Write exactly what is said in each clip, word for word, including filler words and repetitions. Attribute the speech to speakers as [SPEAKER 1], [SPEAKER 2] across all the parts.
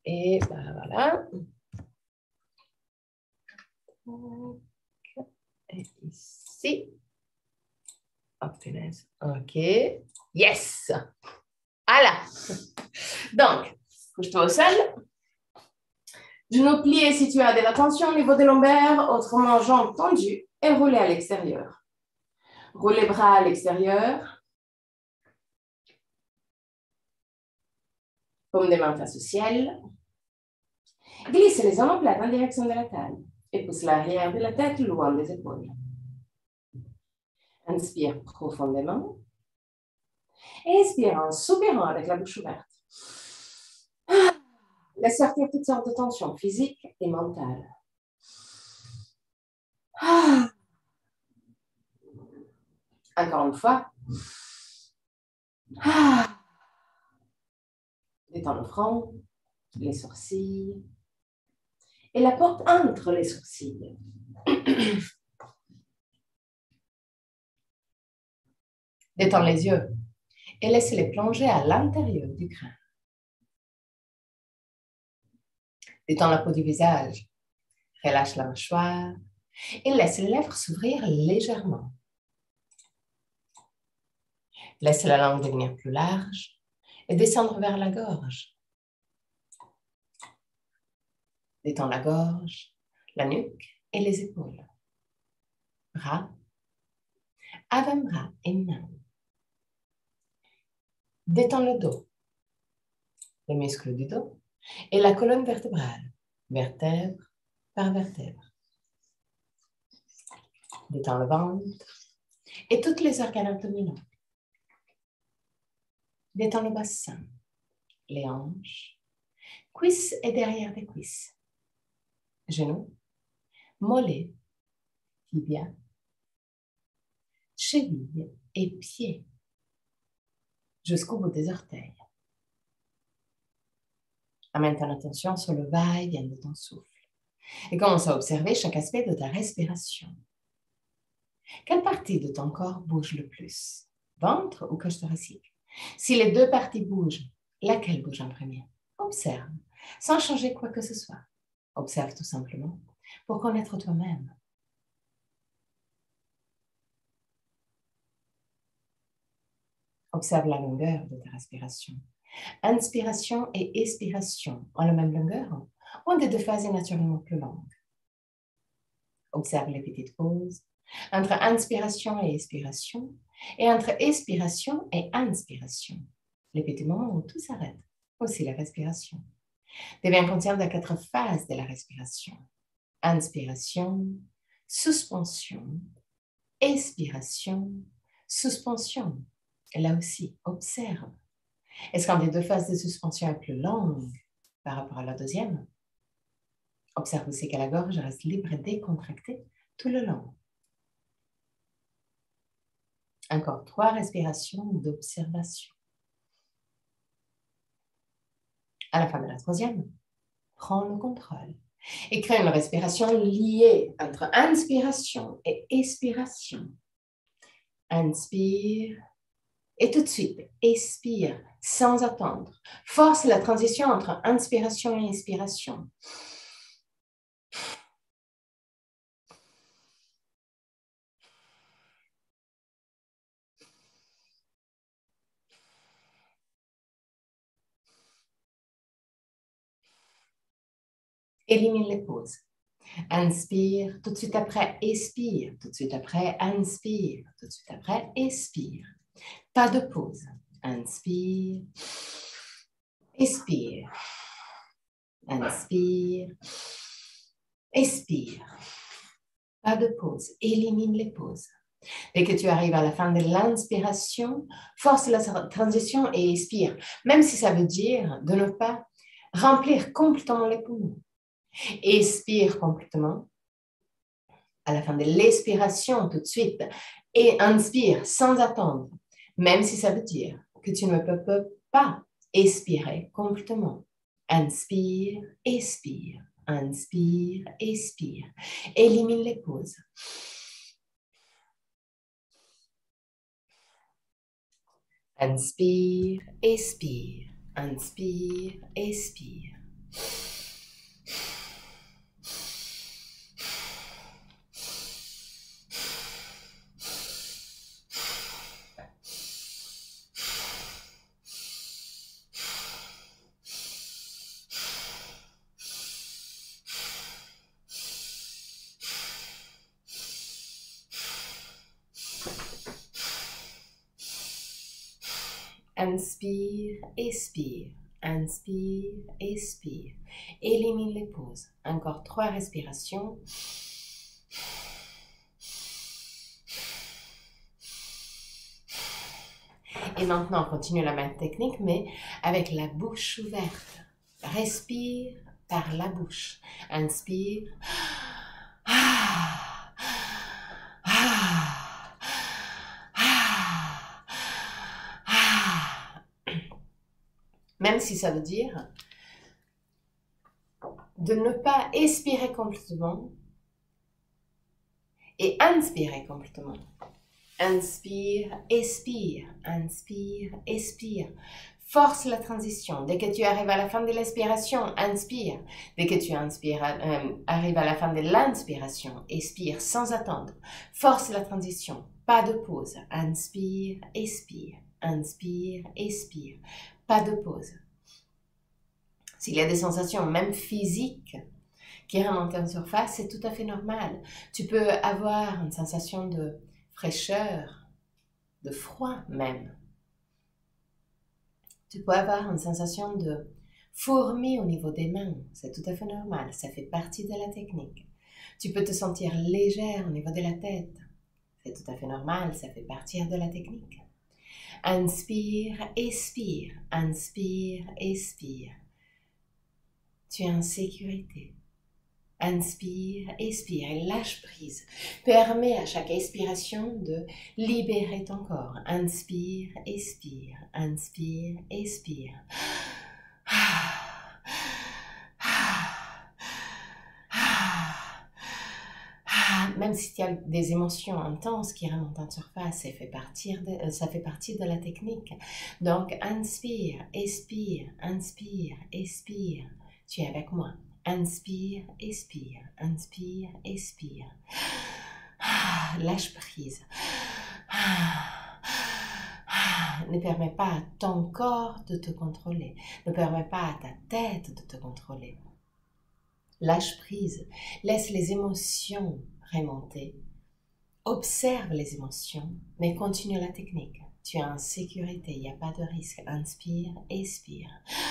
[SPEAKER 1] Et ben voilà. Et ici. Oh, punaise. OK. Yes! Voilà. Donc, couche-toi au sol. Genoux pliés si tu as de la tension au niveau des lombaires, autrement jambes tendues et rouler à l'extérieur. Roule les bras à l'extérieur. Paume des mains face au ciel. Glisse les omoplates en direction de la taille et pousse l'arrière de la tête loin des épaules. Inspire profondément. Expire en soupirant avec la bouche ouverte. Laisse sortir toutes sortes de tensions physiques et mentales. Encore une fois. Détends le front, les sourcils et la porte entre les sourcils. Détends les yeux et laisse-les plonger à l'intérieur du crâne. Détends la peau du visage, relâche la mâchoire et laisse les lèvres s'ouvrir légèrement. Laisse la langue devenir plus large et descendre vers la gorge. Détends la gorge, la nuque et les épaules. Bras, avant-bras et mains. Détends le dos, les muscles du dos et la colonne vertébrale, vertèbre par vertèbre. Détends le ventre et tous les organes abdominaux. Détends le bassin, les hanches, cuisses et derrière des cuisses, genoux, mollets, tibia, chevilles et pieds, jusqu'au bout des orteils. Amène ton attention sur le va-et-vient de ton souffle et commence à observer chaque aspect de ta respiration. Quelle partie de ton corps bouge le plus? Ventre ou cage thoracique? Si les deux parties bougent, laquelle bouge en premier? Observe, sans changer quoi que ce soit. Observe tout simplement pour connaître toi-même. Observe la longueur de ta respiration. Inspiration et expiration ont la même longueur ou ont des deux phases naturellement plus longues. Observe les petites pauses entre inspiration et expiration et entre expiration et inspiration. Les petits moments où tout s'arrête, aussi la respiration. Deviens conscient des quatre phases de la respiration. Inspiration, suspension, expiration, suspension. Et là aussi, observe. Est-ce qu'un des deux phases de suspension est plus longue par rapport à la deuxième? Observe aussi que la gorge reste libre et décontractée tout le long. Encore trois respirations d'observation. À la fin de la troisième, prends le contrôle et crée une respiration liée entre inspiration et expiration. Inspire et tout de suite, expire sans attendre. Force la transition entre inspiration et expiration. Élimine les pauses. Inspire, tout de suite après, expire. Tout de suite après, inspire. Tout de suite après, expire. Pas de pause. Inspire. Expire. Inspire. Expire. Pas de pause. Élimine les pauses. Dès que tu arrives à la fin de l'inspiration, force la transition et expire. Même si ça veut dire de ne pas remplir complètement les poumons. Expire complètement. À la fin de l'expiration, tout de suite. Et inspire sans attendre. Même si ça veut dire que tu ne peux, peux pas expirer complètement. Inspire, expire. Inspire, expire. Élimine les pauses. Inspire, expire. Inspire, expire. Inspire, expire, inspire, expire. Élimine les pauses. Encore trois respirations. Et maintenant, on continue la même technique, mais avec la bouche ouverte. Respire par la bouche. Inspire. Ah, ah, ah, ah. Même si ça veut dire de ne pas expirer complètement et inspirer complètement. Inspire, expire, inspire, expire. Force la transition. Dès que tu arrives à la fin de l'expiration, inspire. Dès que tu inspires, euh, arrives à la fin de l'inspiration, expire sans attendre. Force la transition. Pas de pause. Inspire, expire, inspire, expire. Pas de pause. S'il y a des sensations, même physiques, qui remontent en surface, c'est tout à fait normal. Tu peux avoir une sensation de fraîcheur, de froid même. Tu peux avoir une sensation de fourmi au niveau des mains, c'est tout à fait normal, ça fait partie de la technique. Tu peux te sentir légère au niveau de la tête, c'est tout à fait normal, ça fait partie de la technique. Inspire, expire, inspire, expire. Tu es en sécurité. Inspire, expire et lâche prise. Permets à chaque expiration de libérer ton corps. Inspire, expire, inspire, expire. Même si tu as des émotions intenses qui remontent en surface, ça fait partie de, ça fait partie de la technique. Donc, inspire, expire, inspire, expire. Tu es avec moi. Inspire, expire, inspire, expire. Lâche prise. Ne permets pas à ton corps de te contrôler. Ne permets pas à ta tête de te contrôler. Lâche prise. Laisse les émotions remonter. Observe les émotions, mais continue la technique. Tu es en sécurité, il n'y a pas de risque. Inspire, expire.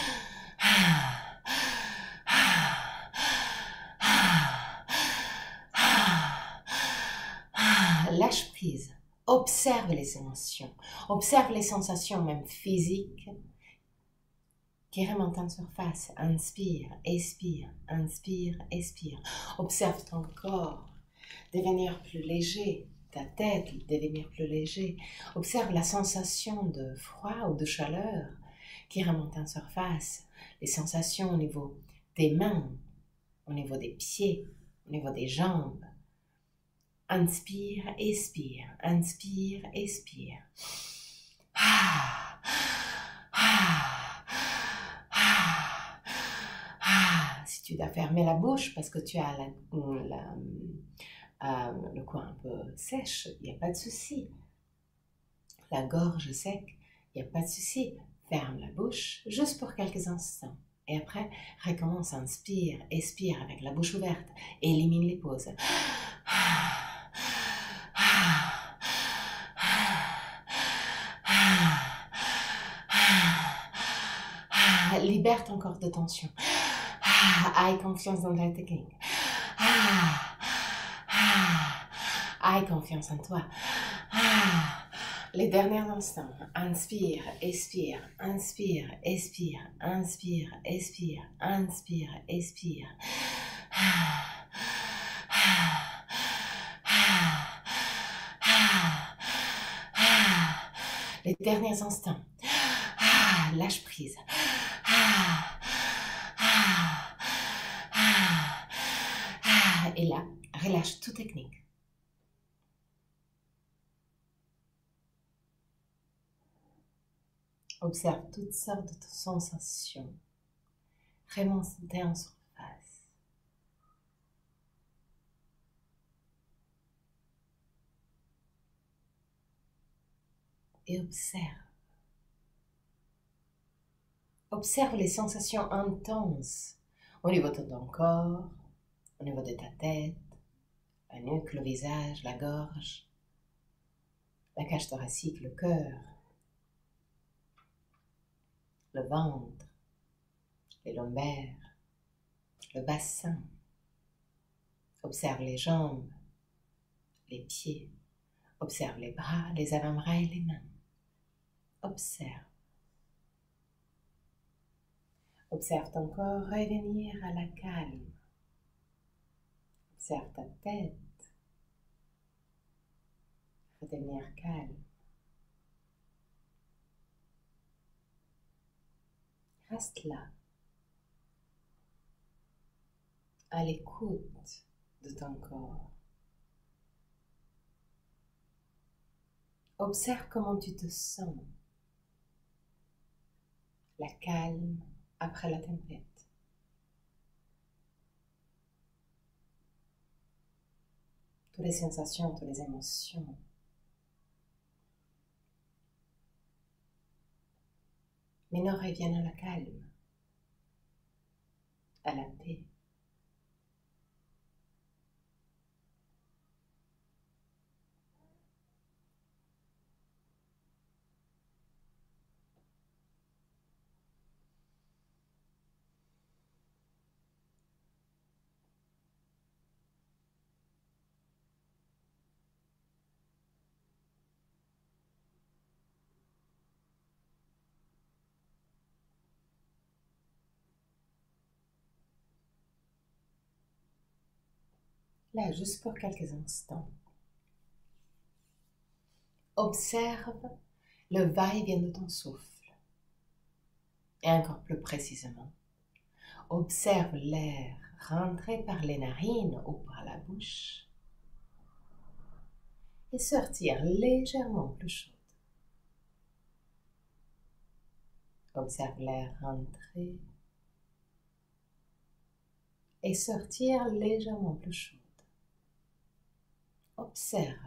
[SPEAKER 1] Lâche prise. Observe les émotions. Observe les sensations, même physiques, qui remontent en surface. Inspire, expire, inspire, expire. Observe ton corps devenir plus léger, ta tête devenir plus léger. Observe la sensation de froid ou de chaleur qui remonte en surface. Les sensations au niveau des mains, au niveau des pieds, au niveau des jambes. Inspire, expire, inspire, expire. Ah, ah, ah, ah. Si tu dois fermer la bouche parce que tu as la, la, euh, le coin un peu sèche, il n'y a pas de souci. La gorge sec, il n'y a pas de souci. Ferme la bouche juste pour quelques instants. Et après, recommence, inspire, expire avec la bouche ouverte. Élimine les pauses. Libère ton corps de tension. Aie confiance dans ta technique. Aie confiance en toi. Les derniers instants. Inspire, expire, inspire, expire, inspire, expire, inspire, expire. Les derniers instants. Lâche prise. Et là, relâche toute technique. Observe toutes sortes de sensations. remontez en surface. Et observe. Observe les sensations intenses au niveau de ton corps, au niveau de ta tête, la nuque, le visage, la gorge, la cage thoracique, le cœur, le ventre, les lombaires, le bassin. Observe les jambes, les pieds. Observe les bras, les avant-bras et les mains. Observe. Observe ton corps revenir à la calme. Observe ta tête redevenir calme. Reste là, à l'écoute de ton corps. Observe comment tu te sens. La calme après la tempête. Toutes les sensations, toutes les émotions. Maintenant, reviens à la calme, à la paix. Là, juste pour quelques instants, observe le va-et-vient de ton souffle. Et encore plus précisément, observe l'air rentrer par les narines ou par la bouche et sortir légèrement plus chaud. Observe l'air rentrer et sortir légèrement plus chaud. Observe.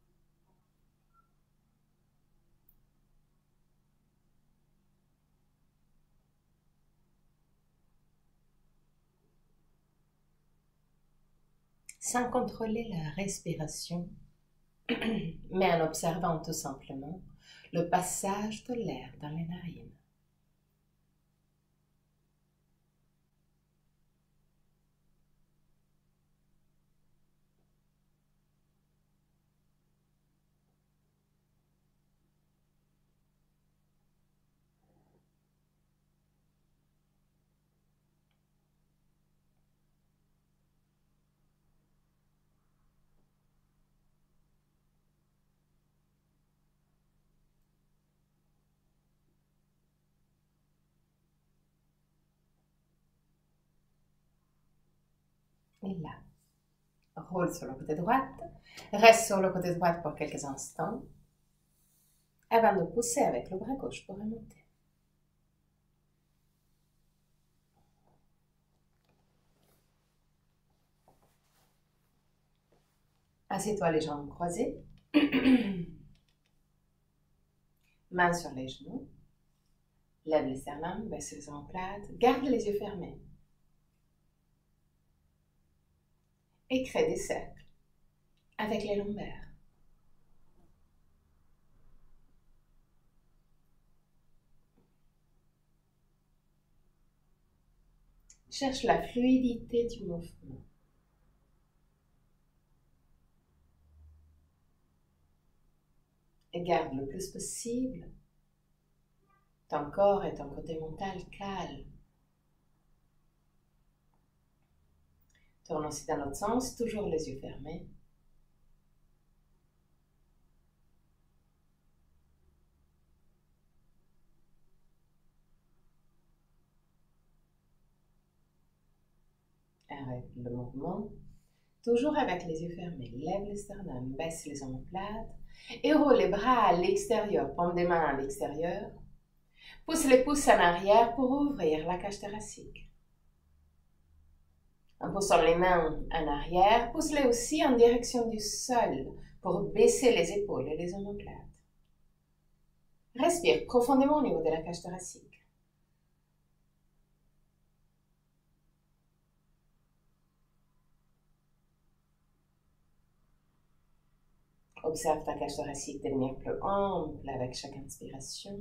[SPEAKER 1] Sans contrôler la respiration, mais en observant tout simplement le passage de l'air dans les narines. Et là, roule sur le côté droit, reste sur le côté droit pour quelques instants, avant de pousser avec le bras gauche pour remonter. Assieds-toi les jambes croisées, mains sur les genoux, lève les sternums, baisse les omoplates, garde les yeux fermés. Et crée des cercles avec les lombaires. Cherche la fluidité du mouvement. Et garde le plus possible ton corps et ton côté mental calme. Tourne aussi dans l'autre sens, toujours les yeux fermés. Arrête le mouvement. Toujours avec les yeux fermés. Lève les sternums, baisse les omoplates et roule les bras à l'extérieur. Paume des mains à l'extérieur. Pousse les pouces en arrière pour ouvrir la cage thoracique. En poussant les mains en arrière, pousse-les aussi en direction du sol pour baisser les épaules et les omoplates. Respire profondément au niveau de la cage thoracique. Observe ta cage thoracique devenir plus ample avec chaque inspiration.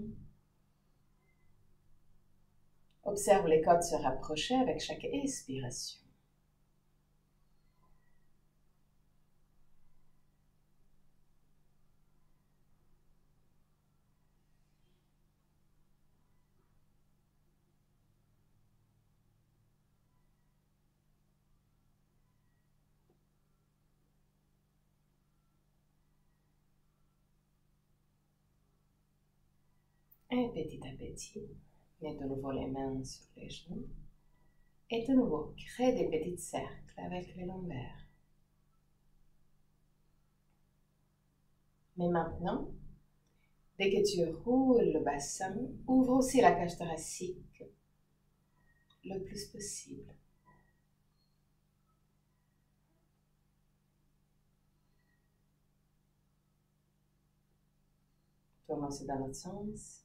[SPEAKER 1] Observe les côtes se rapprocher avec chaque expiration. Et petit à petit, mets de nouveau les mains sur les genoux. Et de nouveau, crée des petits cercles avec les lombaires. Mais maintenant, dès que tu roules le bassin, ouvre aussi la cage thoracique le plus possible. Commencez dans l'autre sens.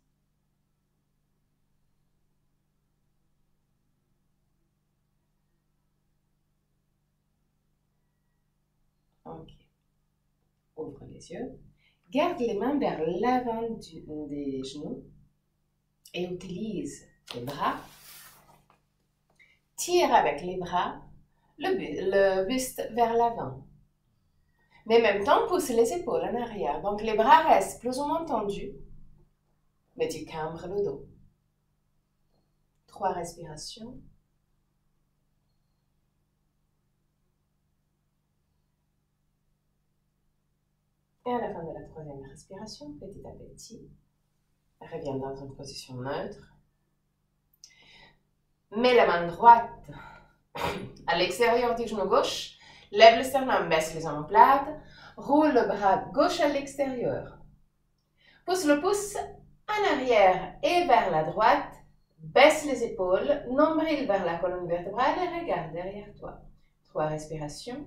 [SPEAKER 1] Ok. Ouvre les yeux. Garde les mains vers l'avant des genoux et utilise les bras. Tire avec les bras le, bu le buste vers l'avant. Mais en même temps, pousse les épaules en arrière. Donc les bras restent plus ou moins tendus, mais tu cambres le dos. Trois respirations. Et à la fin de la troisième respiration, petit à petit, reviens dans une position neutre. Mets la main droite à l'extérieur du genou gauche, lève le sternum, baisse les omoplates, roule le bras gauche à l'extérieur. Pousse le pouce en arrière et vers la droite, baisse les épaules, nombril vers la colonne vertébrale et regarde derrière toi. Trois respirations.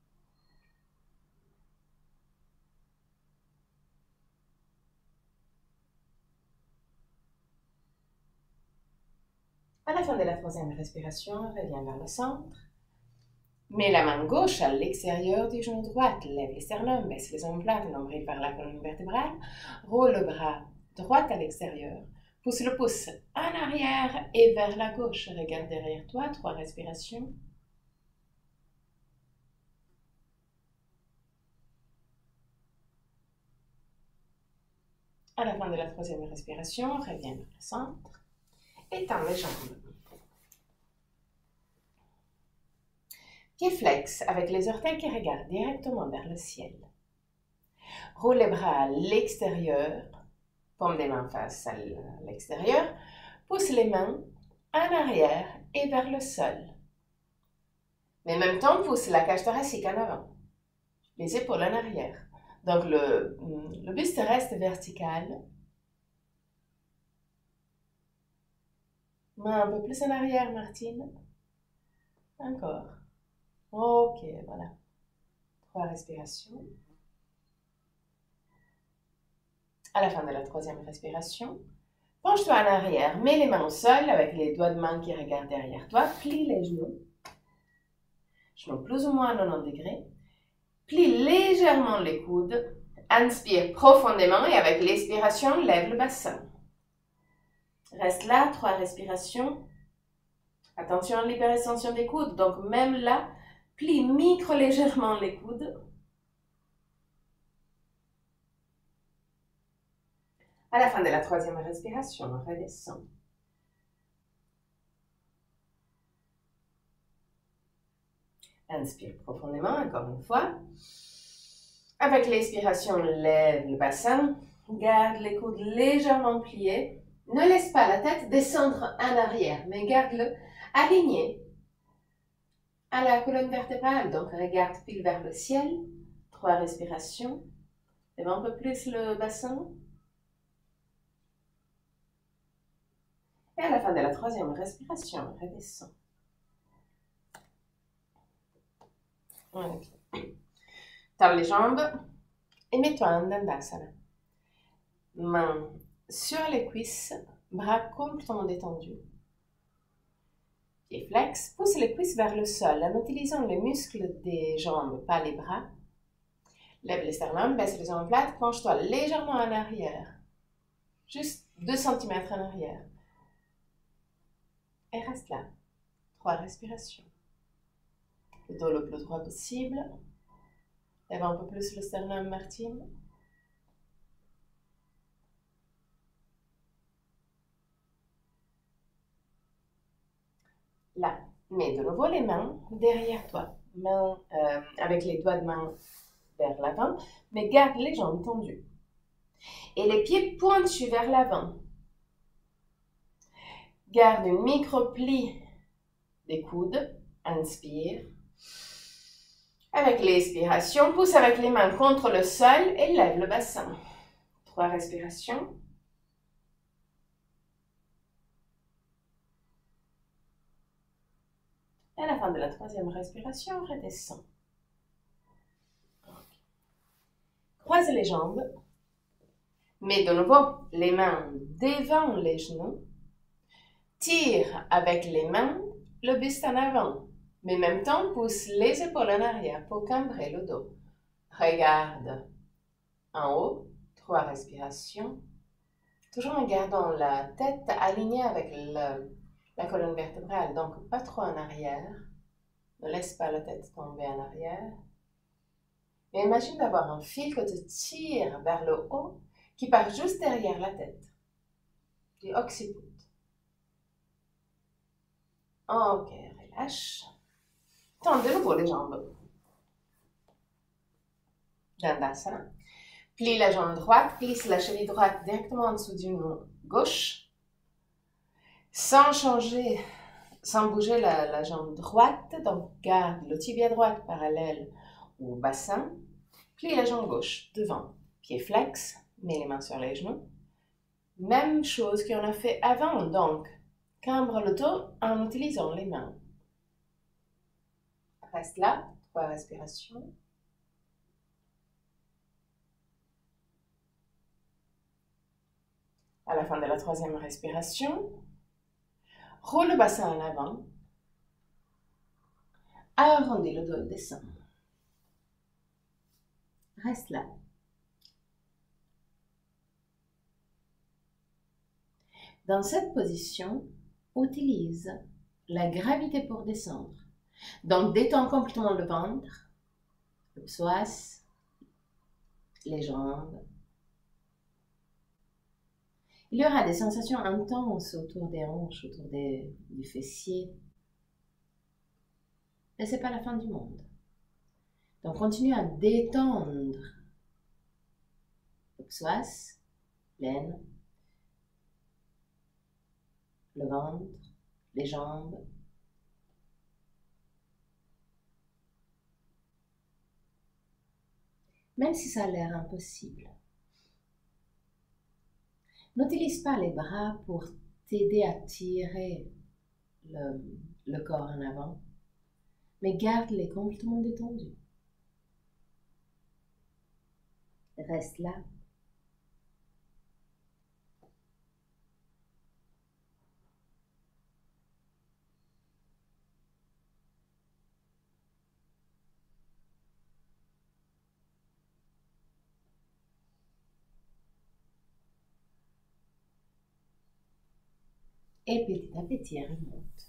[SPEAKER 1] À la fin de la troisième respiration, reviens vers le centre. Mets la main gauche à l'extérieur du genou droit, lève le sternum, baisse les omoplates, nombril vers la colonne vertébrale, roule le bras droit à l'extérieur, pousse le pouce en arrière et vers la gauche, regarde derrière toi, trois respirations. À la fin de la troisième respiration, reviens vers le centre. Étends les jambes. Pieds flex avec les orteils qui regardent directement vers le ciel. Roule les bras à l'extérieur, paume des mains face à l'extérieur, pousse les mains en arrière et vers le sol. Mais en même temps, pousse la cage thoracique en avant, les épaules en arrière. Donc le, le buste reste vertical. Main un peu plus en arrière, Martine. Encore. Ok, voilà. Trois respirations. À la fin de la troisième respiration, penche-toi en arrière, mets les mains au sol avec les doigts de main qui regardent derrière toi, plie les genoux, genoux plus ou moins à quatre-vingt-dix degrés, plie légèrement les coudes, inspire profondément et avec l'expiration, lève le bassin. Reste là, trois respirations. Attention à l'hyperextension des coudes, donc même là, plie micro légèrement les coudes. À la fin de la troisième respiration, on redescend. Inspire profondément, encore une fois. Avec l'expiration, lève le bassin. Garde les coudes légèrement pliés. Ne laisse pas la tête descendre en arrière, mais garde-le aligné à la colonne vertébrale. Donc, regarde pile vers le ciel. Trois respirations. Lève un peu plus le bassin. Et à la fin de la troisième respiration, redescend. Ok. Tends les jambes et mets-toi en Dandasana. Mains sur les cuisses, bras complètement détendus. Pieds flex, pousse les cuisses vers le sol en utilisant les muscles des jambes, pas les bras. Lève les sternums, baisse les jambes plates, penche-toi légèrement en arrière. Juste deux centimètres en arrière. Et reste là. Trois respirations. Le dos le plus droit possible. Lève un peu plus le sternum, Martine. Là, mets de nouveau les mains derrière toi. Mains euh, avec les doigts de main vers l'avant, mais garde les jambes tendues. Et les pieds pointus vers l'avant. Garde une micro-plie des coudes. Inspire. Avec l'expiration, pousse avec les mains contre le sol et lève le bassin. Trois respirations. Et à la fin de la troisième respiration, redescend. Croise les jambes. Mets de nouveau les mains devant les genoux. Tire avec les mains le buste en avant. Mais en même temps, pousse les épaules en arrière pour cambrer le dos. Regarde en haut. Trois respirations. Toujours en gardant la tête alignée avec le, la colonne vertébrale, donc pas trop en arrière. Ne laisse pas la tête tomber en arrière. Et imagine d'avoir un fil que tu tires vers le haut qui part juste derrière la tête. Du occiput. Ok, relâche. Tends de nouveau les jambes. Dandasana. Plie la jambe droite, glisse la cheville droite directement en dessous du genou gauche. Sans changer, sans bouger la, la jambe droite, donc garde le tibia droit parallèle au bassin. Plie la jambe gauche devant, pied flex, mets les mains sur les genoux. Même chose qu'on a fait avant, donc cambre le dos en utilisant les mains. Reste là, trois respirations. À la fin de la troisième respiration, roule le bassin en avant. Arrondis le dos et descends. Reste là. Dans cette position, utilise la gravité pour descendre. Donc, détends complètement le ventre, le psoas, les jambes. Il y aura des sensations intenses autour des hanches, autour des, du fessier. Mais ce n'est pas la fin du monde. Donc, continue à détendre le psoas, l'aine, le ventre, les jambes. Même si ça a l'air impossible. N'utilise pas les bras pour t'aider à tirer le, le corps en avant, mais garde-les complètement détendus. Reste là. Et petit à petit, remonte.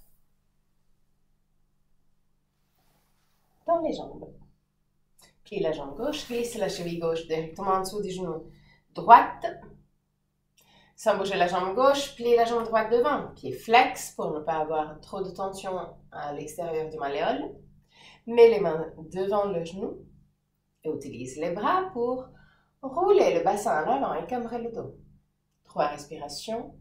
[SPEAKER 1] Dans les jambes. Plie la jambe gauche, glisse la cheville gauche directement en dessous du genou droite. Sans bouger la jambe gauche, plie la jambe droite devant. Pied flex pour ne pas avoir trop de tension à l'extérieur du malléole. Mets les mains devant le genou et utilise les bras pour rouler le bassin en avant et cambrer le dos. Trois respirations.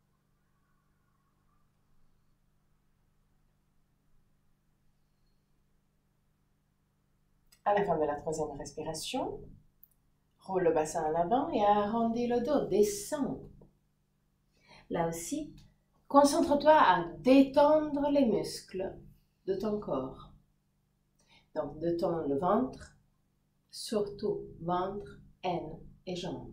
[SPEAKER 1] À la fin de la troisième respiration, roule le bassin en avant et arrondis le dos, descends. Là aussi, concentre-toi à détendre les muscles de ton corps. Donc, détends le ventre, surtout ventre, haine et jambes.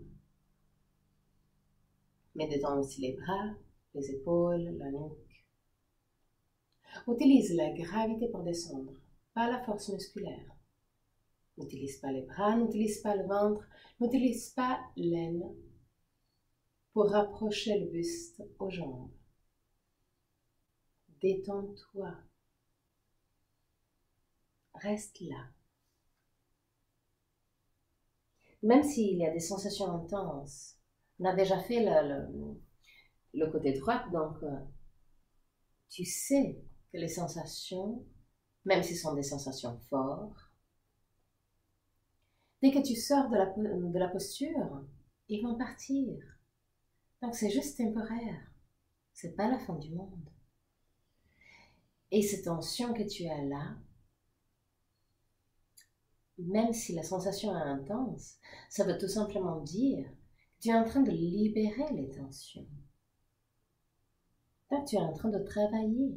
[SPEAKER 1] Mais détends aussi les bras, les épaules, la nuque. Utilise la gravité pour descendre, pas la force musculaire. N'utilise pas les bras, n'utilise pas le ventre, n'utilise pas l'aine pour rapprocher le buste aux jambes. Détends-toi. Reste là. Même s'il y a des sensations intenses, on a déjà fait le, le, le côté droit, donc euh, tu sais que les sensations, même si ce sont des sensations fortes, dès que tu sors de la, de la posture, ils vont partir. Donc c'est juste temporaire. C'est pas la fin du monde. Et ces tensions que tu as là, même si la sensation est intense, ça veut tout simplement dire que tu es en train de libérer les tensions. Donc tu es en train de travailler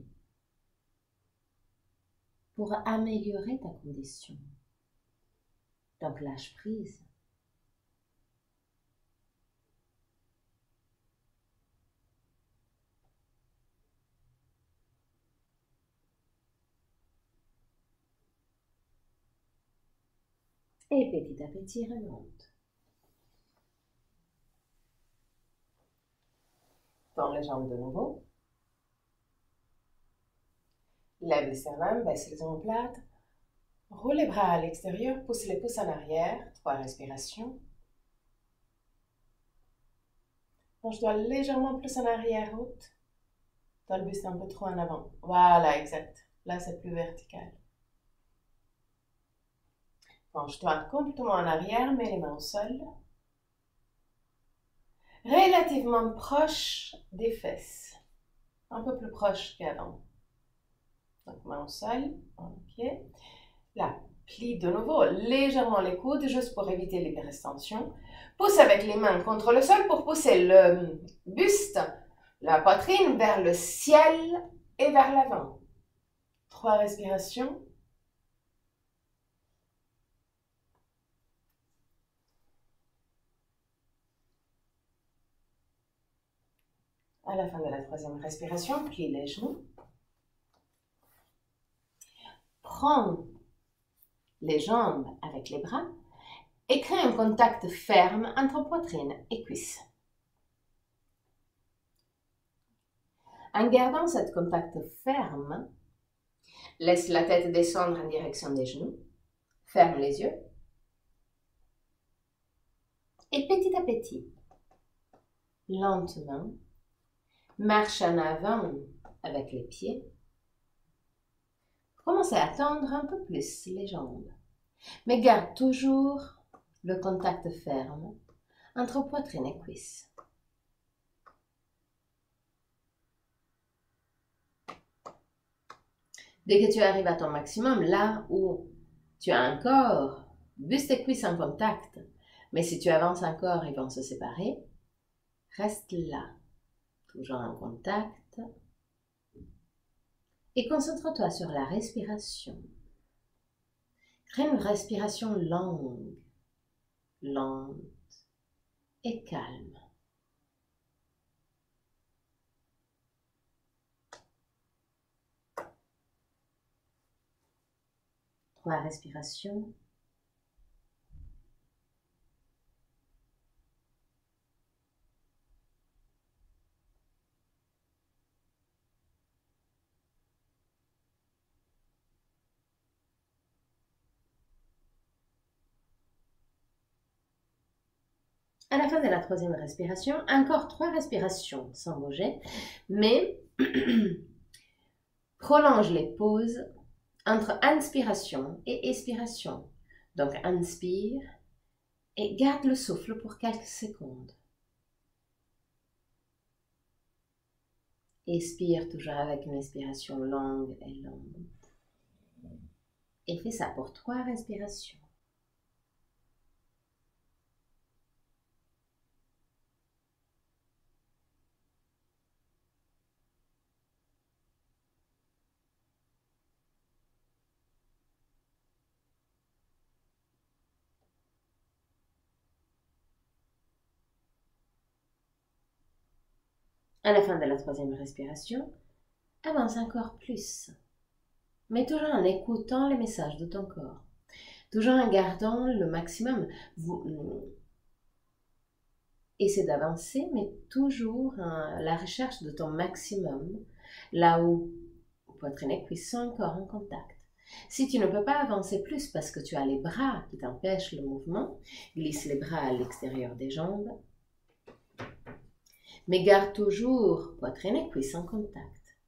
[SPEAKER 1] pour améliorer ta condition. Donc lâche prise. Et petit à petit, remonte. Tends les jambes de nouveau. Lève les sternums, baisse les omoplates. Roule les bras à l'extérieur, pousse les pouces en arrière. Trois respirations. Penche-toi légèrement plus en arrière, haute. T'as le buste un peu trop en avant. Voilà, exact. Là, c'est plus vertical. Penche-toi complètement en arrière, mets les mains au sol. Relativement proche des fesses. Un peu plus proche qu'avant. Donc, main au sol. Ok. Là, plie de nouveau légèrement les coudes, juste pour éviter l'hyperextension. Pousse avec les mains contre le sol pour pousser le buste, la poitrine vers le ciel et vers l'avant. Trois respirations. À la fin de la troisième respiration, plie les genoux. Prends les jambes avec les bras et crée un contact ferme entre poitrine et cuisse. En gardant ce contact ferme, laisse la tête descendre en direction des genoux, ferme les yeux et petit à petit, lentement, marche en avant avec les pieds. Commencez à tendre un peu plus les jambes, mais garde toujours le contact ferme entre poitrine et cuisse. Dès que tu arrives à ton maximum, là où tu as encore buste et cuisse en contact, mais si tu avances encore, ils vont se séparer, reste là, toujours en contact, et concentre-toi sur la respiration. Crée une respiration longue, lente et calme. Trois respirations. À la fin de la troisième respiration, encore trois respirations sans bouger, mais prolonge les pauses entre inspiration et expiration. Donc, inspire et garde le souffle pour quelques secondes. Expire toujours avec une expiration longue et lente. Et fais ça pour trois respirations. À la fin de la troisième respiration, avance encore plus, mais toujours en écoutant les messages de ton corps, toujours en gardant le maximum. Vous, essaie d'avancer, mais toujours à la recherche de ton maximum, là où poitrine et cuisses sont encore en contact. Si tu ne peux pas avancer plus parce que tu as les bras qui t'empêchent le mouvement, glisse les bras à l'extérieur des jambes, mais garde toujours poitrine et cuisses en contact.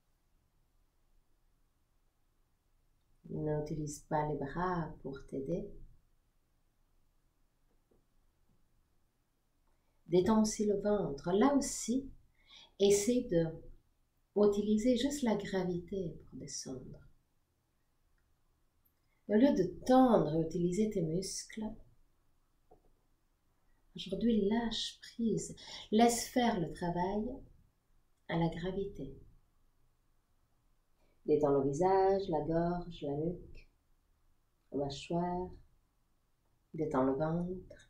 [SPEAKER 1] N'utilise pas les bras pour t'aider. Détends aussi le ventre. Là aussi, essaie de utiliser juste la gravité pour descendre. Au lieu de tendre et utiliser tes muscles, aujourd'hui lâche prise. Laisse faire le travail à la gravité. Détends le visage, la gorge, la nuque, la mâchoire. Détends le ventre.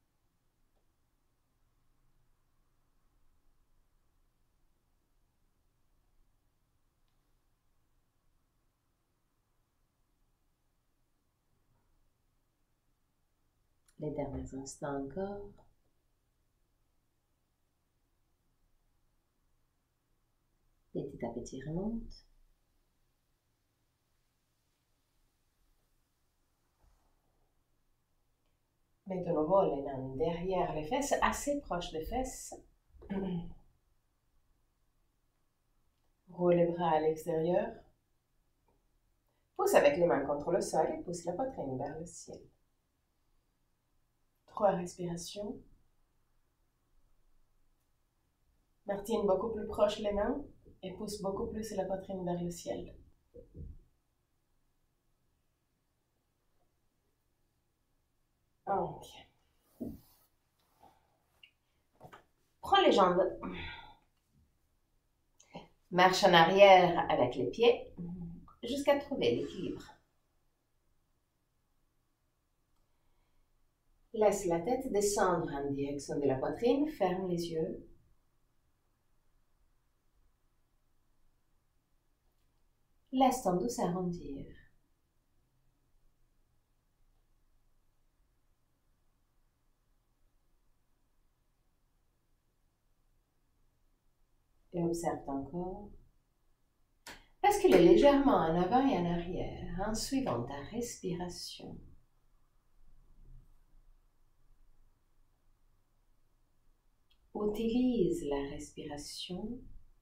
[SPEAKER 1] Les derniers instants encore. Petit à petit remonte. Mets de nouveau les mains derrière les fesses, assez proches des fesses. Roule les bras à l'extérieur. Pousse avec les mains contre le sol et pousse la poitrine vers le ciel. Trois respirations. Martine beaucoup plus proche les mains et pousse beaucoup plus la poitrine vers le ciel. Ok. Prends les jambes. Marche en arrière avec les pieds jusqu'à trouver l'équilibre. Laisse la tête descendre en direction de la poitrine, ferme les yeux. Laisse ton dos s'arrondir. Et observe ton corps. Bascule légèrement en avant et en arrière en suivant ta respiration. Utilise la respiration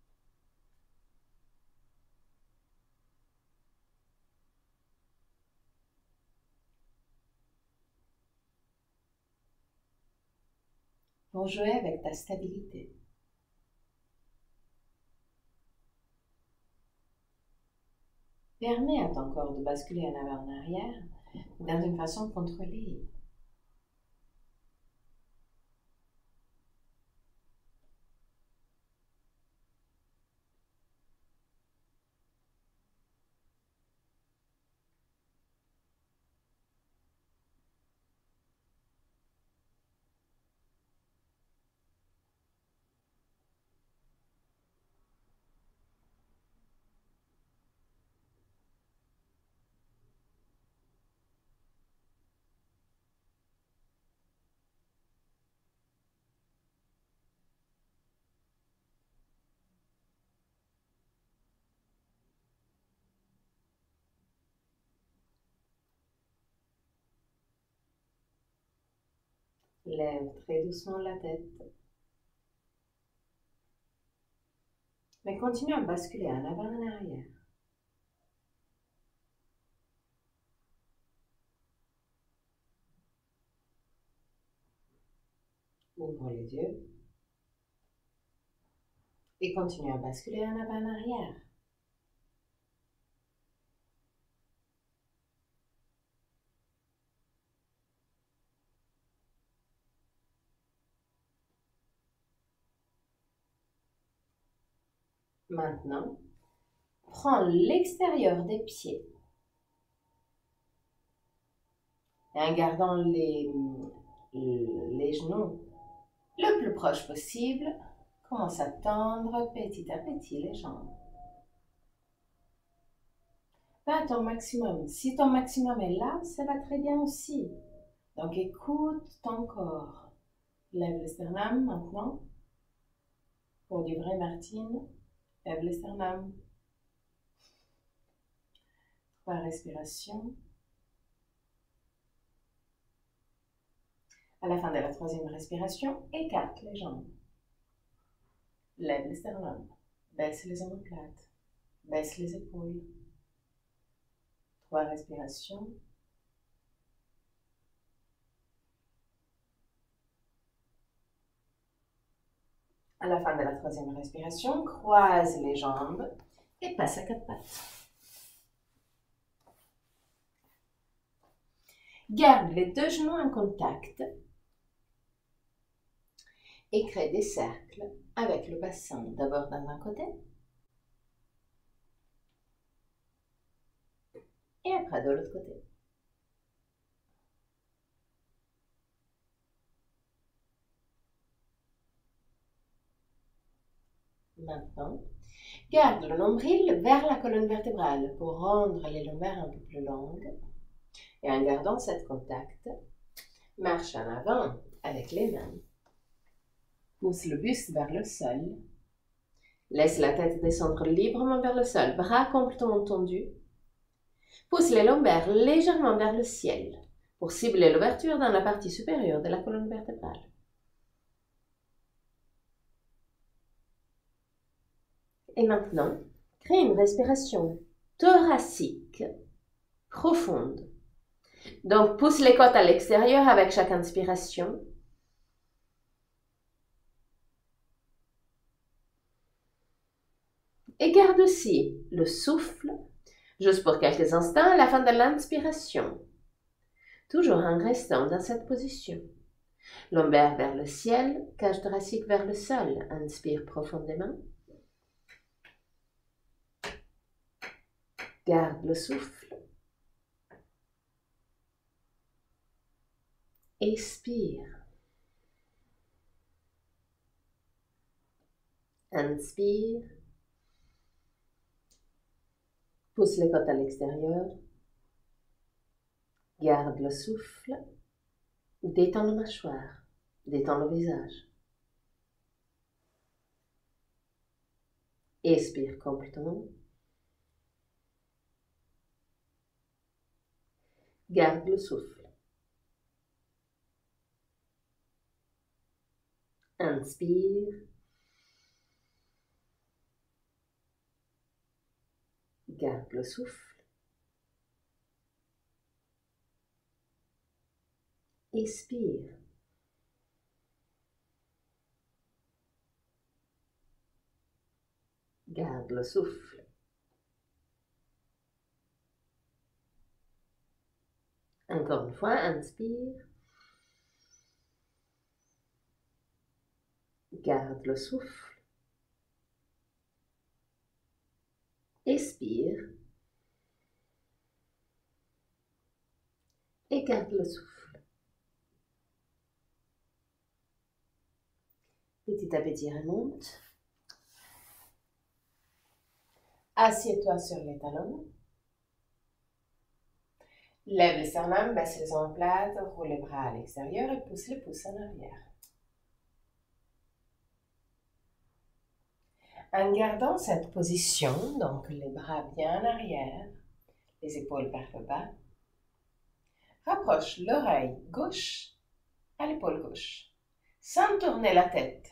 [SPEAKER 1] pour jouer avec ta stabilité. Permets à ton corps de basculer en avant et en arrière dans une façon contrôlée. Lève très doucement la tête. Mais continue à basculer en avant et en arrière. Ouvre les yeux. Et continue à basculer en avant et en arrière. Maintenant, prends l'extérieur des pieds et en gardant les, les genoux le plus proche possible, Commence à tendre petit à petit les jambes. Pas ton maximum. Si ton maximum est là, ça va très bien aussi. Donc écoute ton corps. Lève le sternum maintenant. Pour du vrai Martine, lève le sternum. Trois respirations. À la fin de la troisième respiration, écarte les jambes. Lève le sternum. Baisse les omoplates. Baisse les épaules. Trois respirations. À la fin de la troisième respiration, croise les jambes et passe à quatre pattes. Garde les deux genoux en contact et crée des cercles avec le bassin d'abord dans un côté et après de l'autre côté. Maintenant, garde le nombril vers la colonne vertébrale pour rendre les lombaires un peu plus longues. Et en gardant cette contact, marche en avant avec les mains. Pousse le buste vers le sol. Laisse la tête descendre librement vers le sol, bras complètement tendus. Pousse les lombaires légèrement vers le ciel pour cibler l'ouverture dans la partie supérieure de la colonne vertébrale. Et maintenant, crée une respiration thoracique profonde. Donc, pousse les côtes à l'extérieur avec chaque inspiration. Et garde aussi le souffle, juste pour quelques instants à la fin de l'inspiration. Toujours en restant dans cette position. Lombaire vers le ciel, cage thoracique vers le sol. Inspire profondément. Garde le souffle. Expire. Inspire. Pousse les côtes à l'extérieur. Garde le souffle. Détends la mâchoire. Détends le visage. Expire complètement. Garde le souffle. Inspire. Garde le souffle. Expire. Garde le souffle. Encore une fois, inspire. Garde le souffle. Expire. Et garde le souffle. Petit à petit, remonte. Assieds-toi sur les talons. Lève les sternum, baisse les omoplates, roule les bras à l'extérieur et pousse les pouces en arrière. En gardant cette position, donc les bras bien en arrière, les épaules vers le bas, rapproche l'oreille gauche à l'épaule gauche, sans tourner la tête.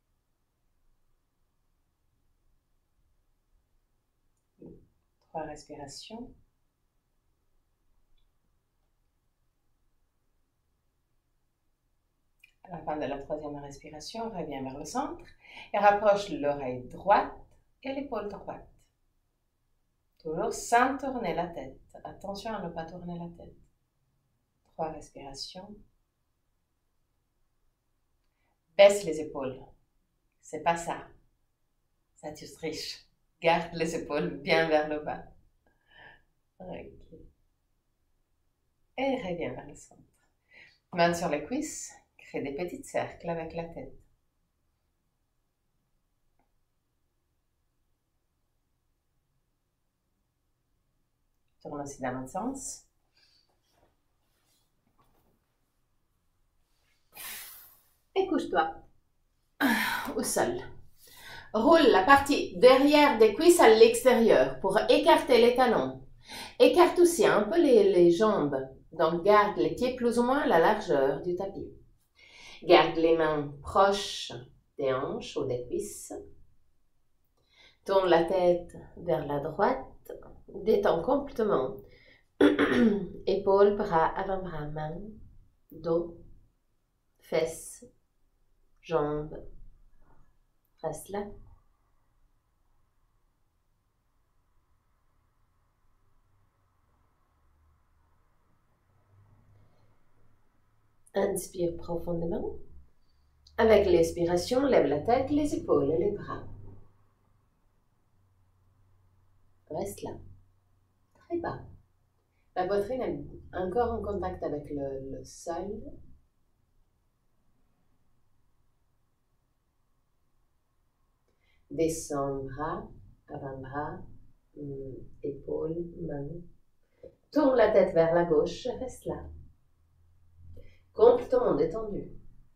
[SPEAKER 1] Trois respirations. À la fin de la troisième respiration, reviens vers le centre et rapproche l'oreille droite et l'épaule droite. Toujours sans tourner la tête. Attention à ne pas tourner la tête. Trois respirations. Baisse les épaules. C'est pas ça. Ça tu triches. Garde les épaules bien vers le bas. Ok. Et reviens vers le centre. Main sur les cuisses. Crée des petits cercles avec la tête. Tourne aussi dans l'autre sens. Et couche-toi au sol. Roule la partie derrière des cuisses à l'extérieur pour écarter les talons. Écarte aussi un peu les, les jambes. Donc, garde les pieds plus ou moins à la largeur du tapis. Garde les mains proches des hanches ou des cuisses. Tourne la tête vers la droite. Détends complètement. Épaules, bras, avant-bras, mains, dos, fesses, jambes. Reste là. Inspire profondément. Avec l'expiration, lève la tête, les épaules et les bras. Reste là. Très bas. La poitrine est encore en contact avec le, le sol. Descends bras, avant-bras, épaules, mains. Tourne la tête vers la gauche, reste là. Complètement détendu.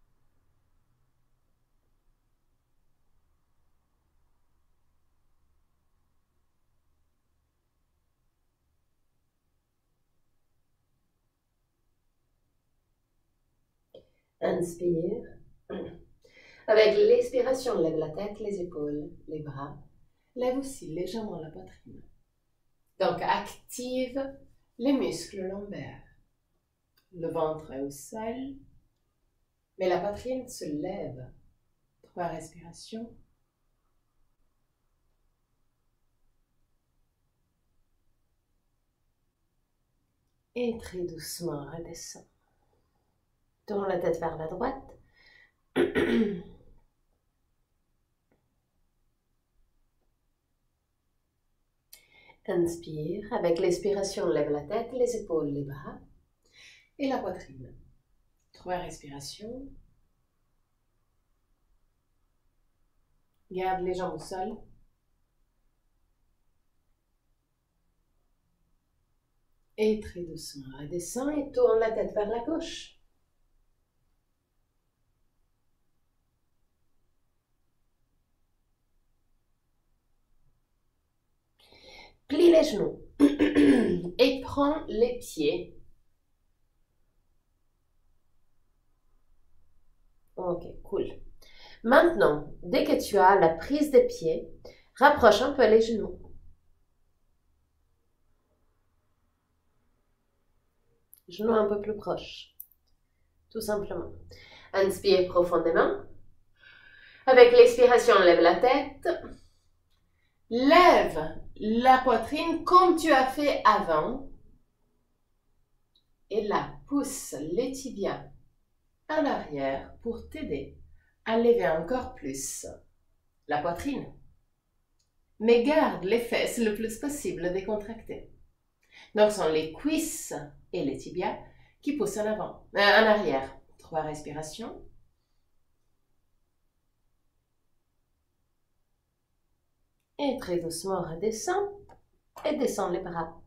[SPEAKER 1] Inspire. Avec l'expiration, lève la tête, les épaules, les bras. Lève aussi légèrement la poitrine. Donc, active les muscles lombaires. Le ventre est au sol, mais la poitrine se lève. Trois respirations. Et très doucement, redescends. Tourne la tête vers la droite. Inspire. Avec l'expiration, lève la tête, les épaules, les bras et la poitrine. Trois respirations. Garde les jambes au sol. Et très doucement, redescends et tourne la tête vers la gauche. Plie les genoux et prends les pieds. Ok, cool. Maintenant, dès que tu as la prise des pieds, rapproche un peu les genoux. Genoux un peu plus proches. Tout simplement. Inspire profondément. Avec l'expiration, lève la tête. Lève la poitrine comme tu as fait avant. Et là, pousse les tibias en arrière pour t'aider à lever encore plus la poitrine. Mais garde les fesses le plus possible décontractées. Donc, ce sont les cuisses et les tibias qui poussent en avant, euh, en arrière. Trois respirations. Et très doucement, redescends et descends les bras.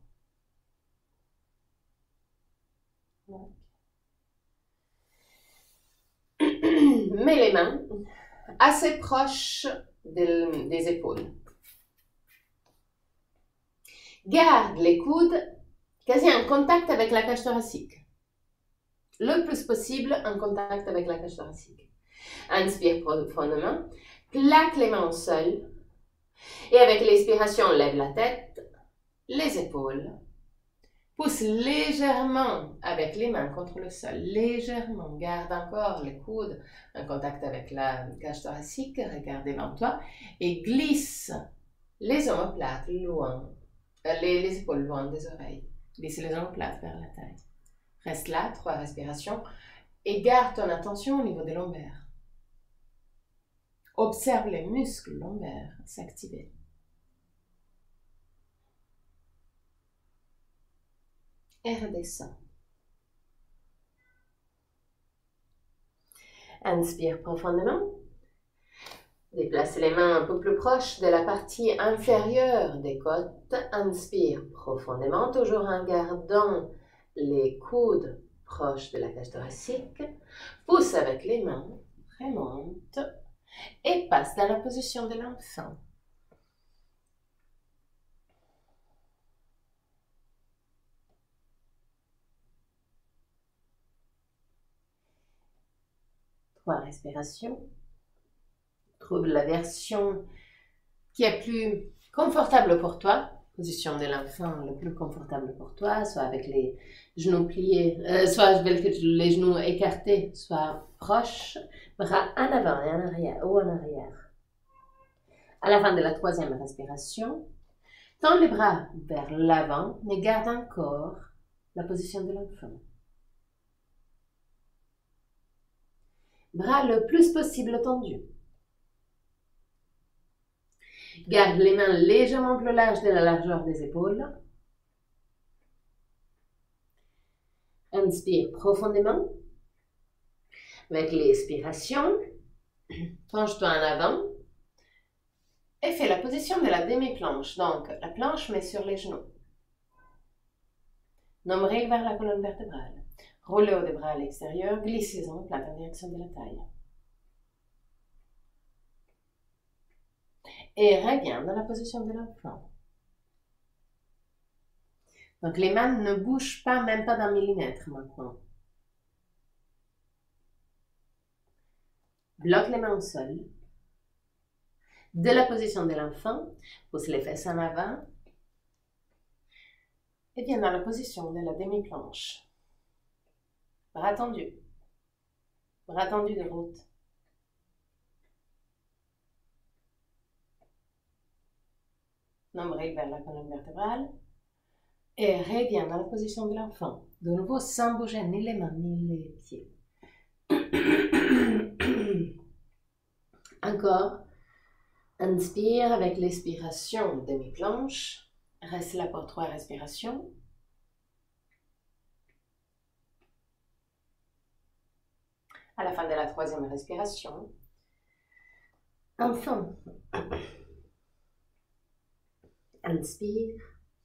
[SPEAKER 1] Mets les mains assez proches de, des épaules. Garde les coudes quasi en contact avec la cage thoracique. Le plus possible en contact avec la cage thoracique. Inspire profondément. Plaque les mains au sol. Et avec l'expiration, lève la tête, les épaules. Pousse légèrement avec les mains contre le sol. Légèrement. Garde encore les coudes en contact avec la cage thoracique. Regarde devant toi. Et glisse les omoplates loin. Euh, les, les épaules loin des oreilles. Glisse les omoplates vers la taille. Reste là, trois respirations. Et garde ton attention au niveau des lombaires. Observe les muscles lombaires s'activer. Et redescends. Inspire profondément. Déplacez les mains un peu plus proches de la partie inférieure des côtes. Inspire profondément, toujours en gardant les coudes proches de la cage thoracique. Pousse avec les mains, remonte et passe dans la position de l'enfant. Trois respirations. Trouve la version qui est plus confortable pour toi. Position de l'enfant le plus confortable pour toi, soit avec les genoux pliés, euh, soit avec les genoux écartés, soit proches, bras en avant et en arrière, ou en arrière. À la fin de la troisième respiration, tends les bras vers l'avant, mais garde encore la position de l'enfant. Bras le plus possible tendus. Garde les mains légèrement plus larges de la largeur des épaules. Inspire profondément. Avec l'expiration, penche-toi en avant et fais la position de la demi-planche. Donc, la planche met sur les genoux. Nombril vers la colonne vertébrale. Roulez haut des bras à l'extérieur, glissez les omoplates en direction de la taille. Et reviens dans la position de l'enfant. Donc les mains ne bougent pas, même pas d'un millimètre maintenant. Bloque les mains au sol. De la position de l'enfant, pousse les fesses en avant. Et viens dans la position de la demi-planche. Bras tendus. Bras tendus de route. Nombril vers la colonne vertébrale. Et reviens dans la position de l'enfant. De nouveau, sans bouger ni les mains ni les pieds. Encore. Inspire avec l'expiration, demi-planche. Reste là pour trois respirations. À la fin de la troisième respiration, enfant. Inspire.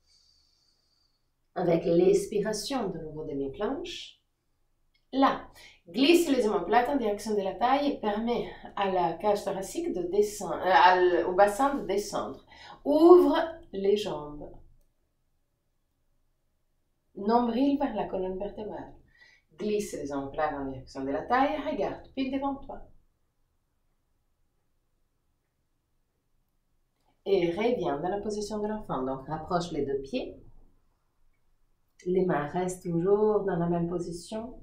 [SPEAKER 1] Avec l'expiration, de nouveau demi-planche. Là, glisse les omoplates en direction de la taille et permet à la cage thoracique de descendre, euh, au bassin de descendre. Ouvre les jambes. Nombril vers la colonne vertébrale. Glisse les omoplates en direction de la taille et regarde pile devant toi. Et reviens dans la position de l'enfant. Donc, rapproche les deux pieds. Les mains restent toujours dans la même position.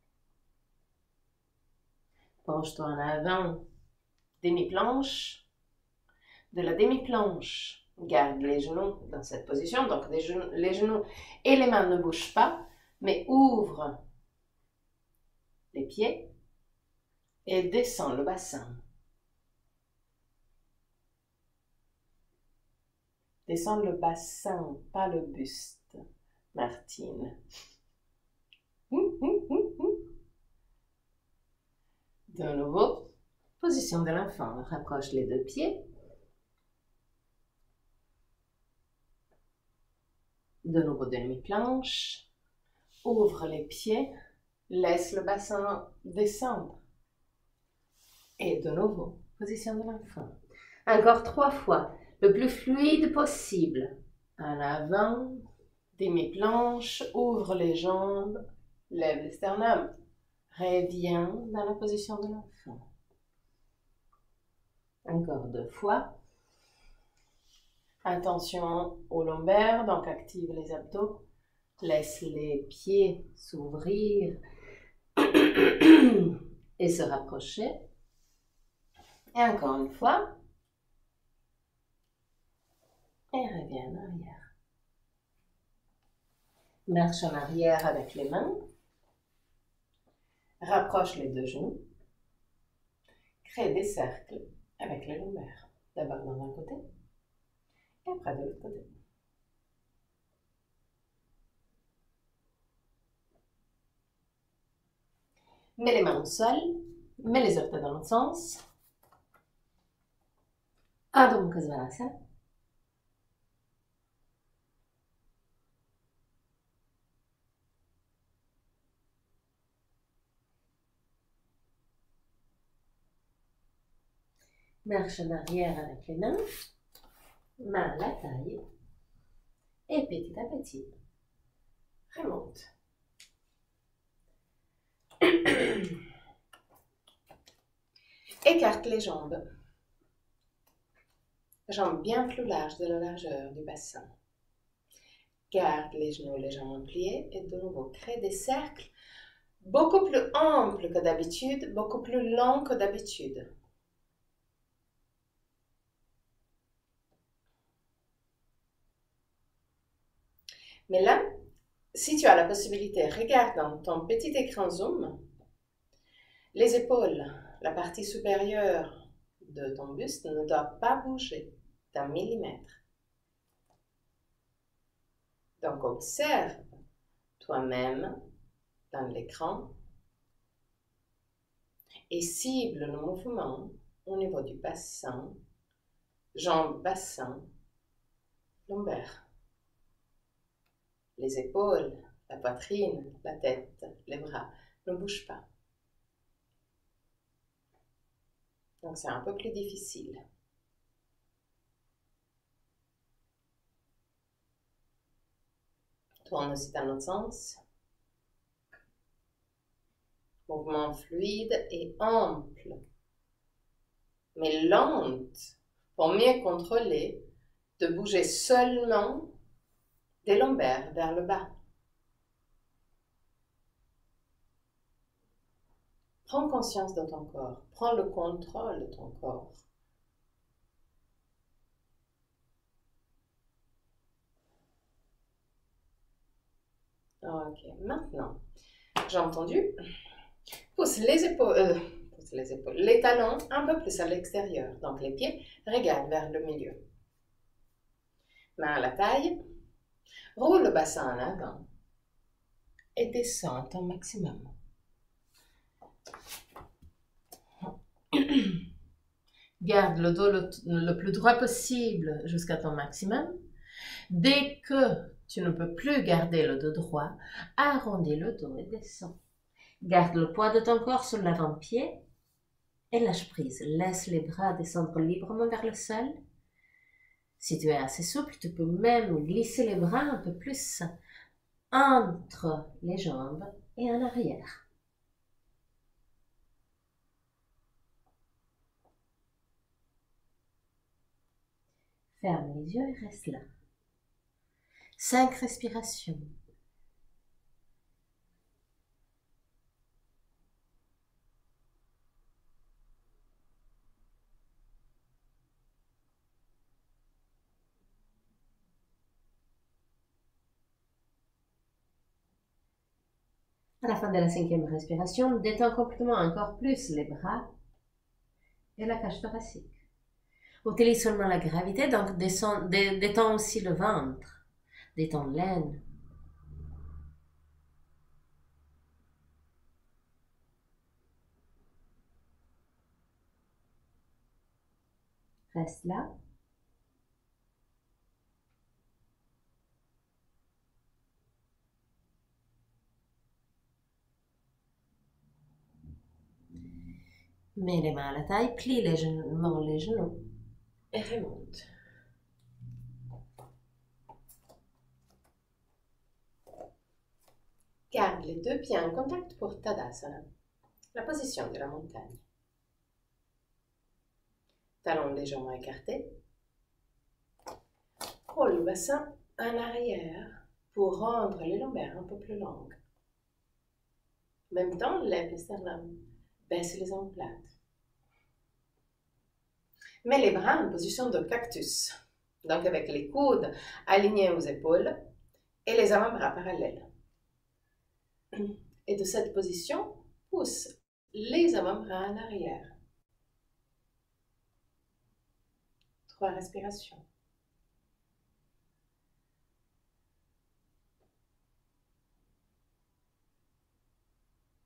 [SPEAKER 1] Penche-toi en avant, demi-planche. De la demi-planche, garde les genoux dans cette position. Donc, les genoux, les genoux et les mains ne bougent pas, mais ouvre les pieds et descends le bassin. Descends le bassin, pas le buste, Martine. De nouveau, position de l'enfant. Rapproche les deux pieds. De nouveau demi-planche. Ouvre les pieds. Laisse le bassin descendre. Et de nouveau, position de l'enfant. Encore trois fois, le plus fluide possible. En avant, demi-planche, ouvre les jambes, lève le sternum. Reviens dans la position de l'enfant. Encore deux fois. Attention aux lombaires, donc active les abdos. Laisse les pieds s'ouvrir et se rapprocher. Et encore une fois. Et reviens en arrière. Marche en arrière avec les mains. Rapproche les deux genoux. Crée des cercles avec les lombaires. D'abord dans un côté et après de l'autre côté. Mets les mains au sol. Mets les orteils dans l'autre sens. Adho Mukha Svanasana. Marche en arrière avec les mains, main à la taille, et petit à petit, remonte. Écarte les jambes. Jambes bien plus larges de la largeur du bassin. Garde les genoux légèrement pliés et de nouveau crée des cercles beaucoup plus amples que d'habitude, beaucoup plus longs que d'habitude. Mais là, si tu as la possibilité, regarde dans ton petit écran Zoom, les épaules, la partie supérieure de ton buste ne doit pas bouger d'un millimètre. Donc observe toi-même dans l'écran et cible le mouvement au niveau du bassin, jambes, bassin, lombaire. Les épaules, la poitrine, la tête, les bras ne bougent pas. Donc c'est un peu plus difficile. Tourne aussi dans l'autre sens. Mouvement fluide et ample, mais lente pour mieux contrôler, de bouger seulement des lombaires vers le bas. Prends conscience de ton corps, prends le contrôle de ton corps. Ok, maintenant, j'ai entendu, pousse les épaules, euh, pousse les épaules, les talons un peu plus à l'extérieur, donc les pieds regardent vers le milieu. Main à la taille, roule le bassin en avant et descends ton maximum. Garde le dos le, le plus droit possible jusqu'à ton maximum. Dès que tu ne peux plus garder le dos droit, arrondis le dos et descends. Garde le poids de ton corps sur l'avant-pied et lâche prise. Laisse les bras descendre librement vers le sol. Si tu es assez souple, tu peux même glisser les bras un peu plus entre les jambes et en arrière. Ferme les yeux et reste là. Cinq respirations. À la fin de la cinquième respiration, détends complètement encore plus les bras et la cage thoracique. Utilise seulement la gravité, donc descend, dé, détends aussi le ventre, détends l'aine. Reste là. Mets les mains à la taille, plie légèrement les genoux et remonte. Garde les deux pieds en contact pour Tadasana, la position de la montagne. Talons légèrement écartés. Roule le bassin en arrière pour rendre les lombaires un peu plus longues. En même temps, lève les sternums, baisse les omoplates. Mets les bras en position de cactus, donc avec les coudes alignés aux épaules et les avant-bras parallèles. Et de cette position, pousse les avant-bras en arrière. Trois respirations.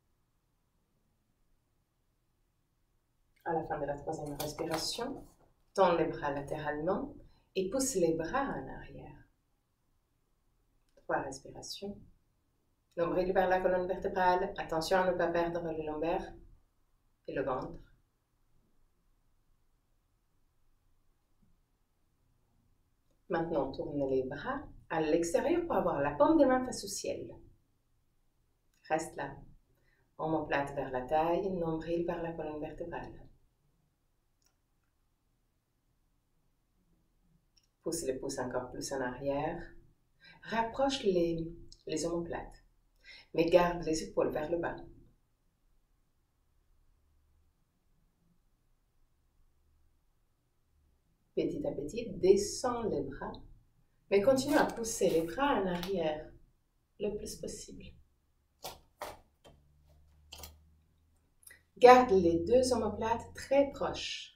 [SPEAKER 1] À la fin de la troisième respiration, Tends les bras latéralement et pousse les bras en arrière. Trois respirations. Nombril vers la colonne vertébrale. Attention à ne pas perdre le lombaire et le ventre. Maintenant, tourne les bras à l'extérieur pour avoir la paume des mains face au ciel. Reste là. Omoplate vers la taille, nombril vers la colonne vertébrale. Pousse les pouces encore plus en arrière. Rapproche les, les omoplates, mais garde les épaules vers le bas. Petit à petit, descends les bras, mais continue à pousser les bras en arrière le plus possible. Garde les deux omoplates très proches.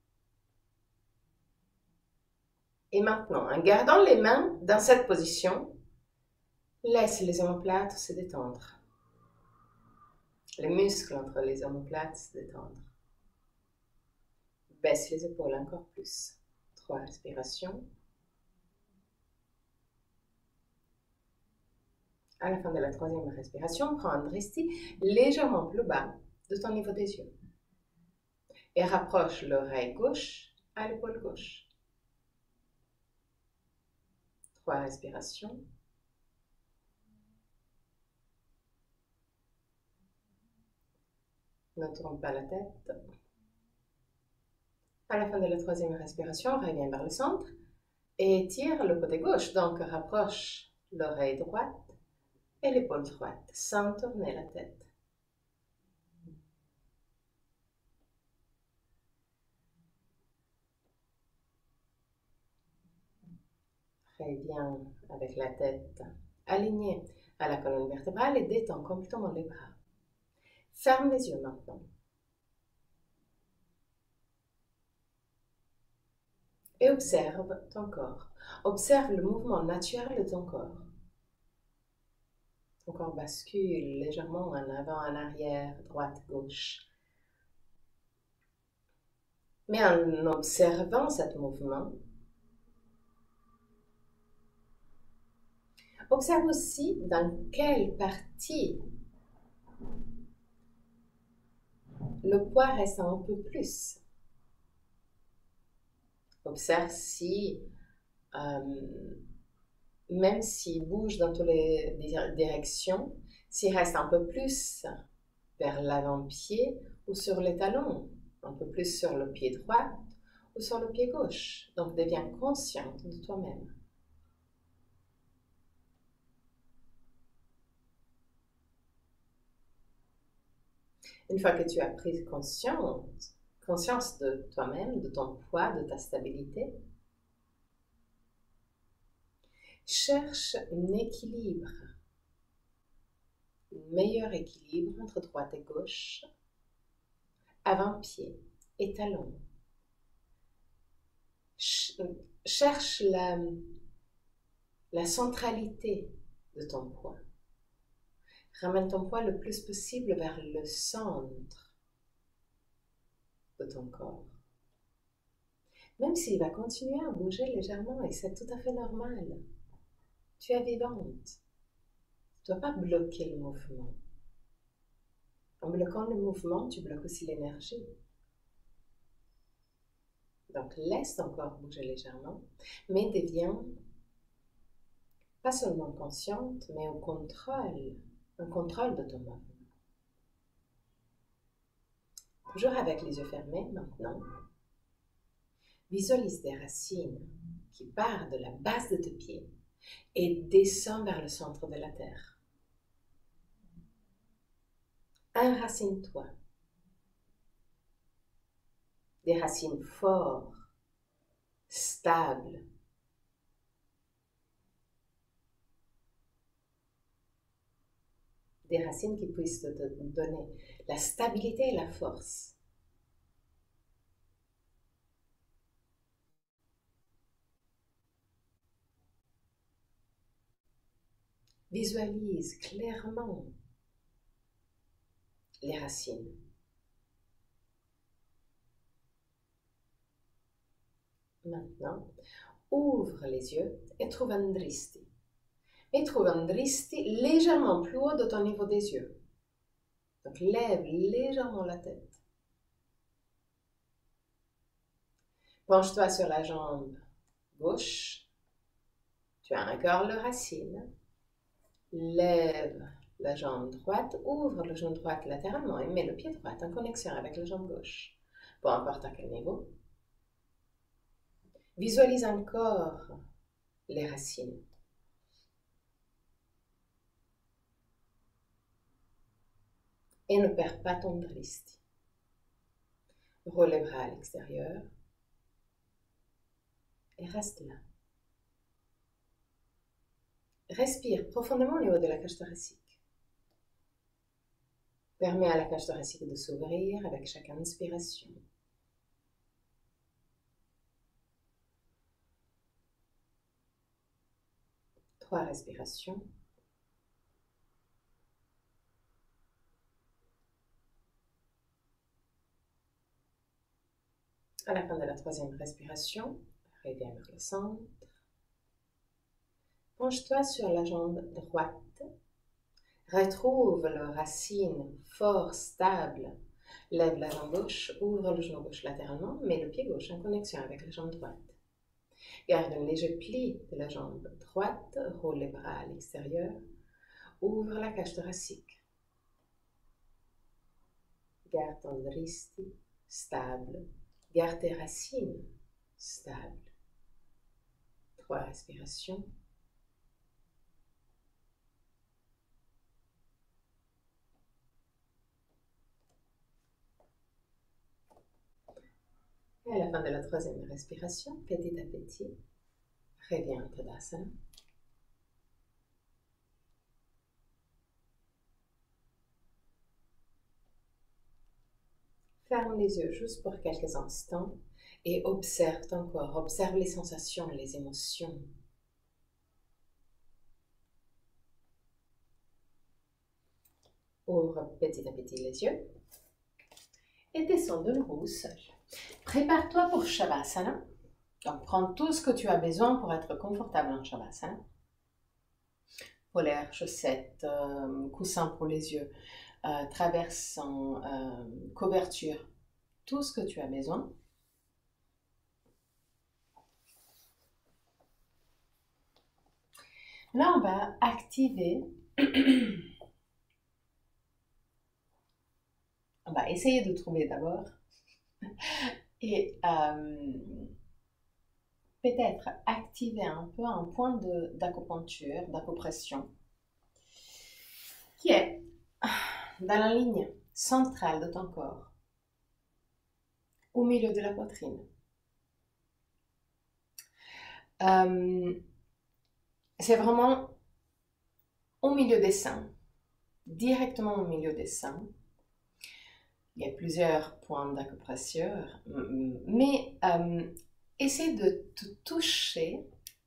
[SPEAKER 1] Et maintenant, en gardant les mains dans cette position, laisse les omoplates se détendre. Les muscles entre les omoplates se détendre. Baisse les épaules encore plus. Trois respirations. À la fin de la troisième respiration, prends un drishti légèrement plus bas de ton niveau des yeux. Et rapproche l'oreille gauche à l'épaule gauche. Trois respirations. Ne tourne pas la tête. À la fin de la troisième respiration, reviens vers le centre et tire le côté gauche. Donc, rapproche l'oreille droite et l'épaule droite sans tourner la tête. Reviens avec la tête alignée à la colonne vertébrale et détends complètement les bras. Ferme les yeux maintenant. Et observe ton corps. Observe le mouvement naturel de ton corps. Ton corps bascule légèrement en avant, en arrière, droite, gauche. Mais en observant ce mouvement, observe aussi dans quelle partie le poids reste un peu plus. Observe si, euh, même s'il bouge dans toutes les directions, s'il reste un peu plus vers l'avant-pied ou sur les talons, un peu plus sur le pied droit ou sur le pied gauche. Donc, deviens consciente de toi-même. Une fois que tu as pris conscience, conscience de toi-même, de ton poids, de ta stabilité, cherche un équilibre, un meilleur équilibre entre droite et gauche, avant-pied et talon. Cherche la, la centralité de ton poids. Ramène ton poids le plus possible vers le centre de ton corps. Même s'il va continuer à bouger légèrement, et c'est tout à fait normal. Tu es vivante. Tu ne dois pas bloquer le mouvement. En bloquant le mouvement, tu bloques aussi l'énergie. Donc, laisse ton corps bouger légèrement, mais deviens pas seulement consciente, mais au contrôle, un contrôle de ton mouvement. Toujours avec les yeux fermés maintenant, visualise des racines qui partent de la base de tes pieds et descendent vers le centre de la terre. Enracine-toi. Des racines fortes, stables. Des racines qui puissent te donner la stabilité et la force. Visualise clairement les racines. Maintenant, ouvre les yeux et trouve un dristi. Et trouve un dristi légèrement plus haut de ton niveau des yeux. Donc, lève légèrement la tête. Penche-toi sur la jambe gauche. Tu as encore le racine. Lève la jambe droite, ouvre le genou droit latéralement et mets le pied droit en connexion avec la jambe gauche. Peu importe à quel niveau. Visualise encore les racines. Et ne perds pas ton dristi. Roule les bras à l'extérieur. Et reste là. Respire profondément au niveau de la cage thoracique. Permets à la cage thoracique de s'ouvrir avec chaque inspiration. Trois respirations. À la fin de la troisième respiration, reviens vers le centre. Penche-toi sur la jambe droite. Retrouve le racine fort, stable. Lève la jambe gauche, ouvre le genou gauche latéralement, mets le pied gauche en connexion avec la jambe droite. Garde un léger pli de la jambe droite, roule les bras à l'extérieur, ouvre la cage thoracique. Garde ton dristi stable, garde tes racines stables. Trois respirations. Et à la fin de la troisième respiration, petit à petit, reviens en Tadasana. Ferme les yeux juste pour quelques instants et observe ton corps, observe les sensations, les émotions. Ouvre petit à petit les yeux et descends de nouveau au sol. Prépare-toi pour Shavasana. Donc, prends tout ce que tu as besoin pour être confortable en Shavasana. Polaire, chaussettes, euh, coussin pour les yeux, euh, traversant, euh, couverture, tout ce que tu as besoin. Là, on va activer, on va essayer de trouver d'abord, et euh, peut-être activer un peu un point d'acupuncture, d'acupression, qui est dans la ligne centrale de ton corps, au milieu de la poitrine. Euh, c'est vraiment au milieu des seins, directement au milieu des seins. Il y a plusieurs points d'acupression, mais euh, essaie de te toucher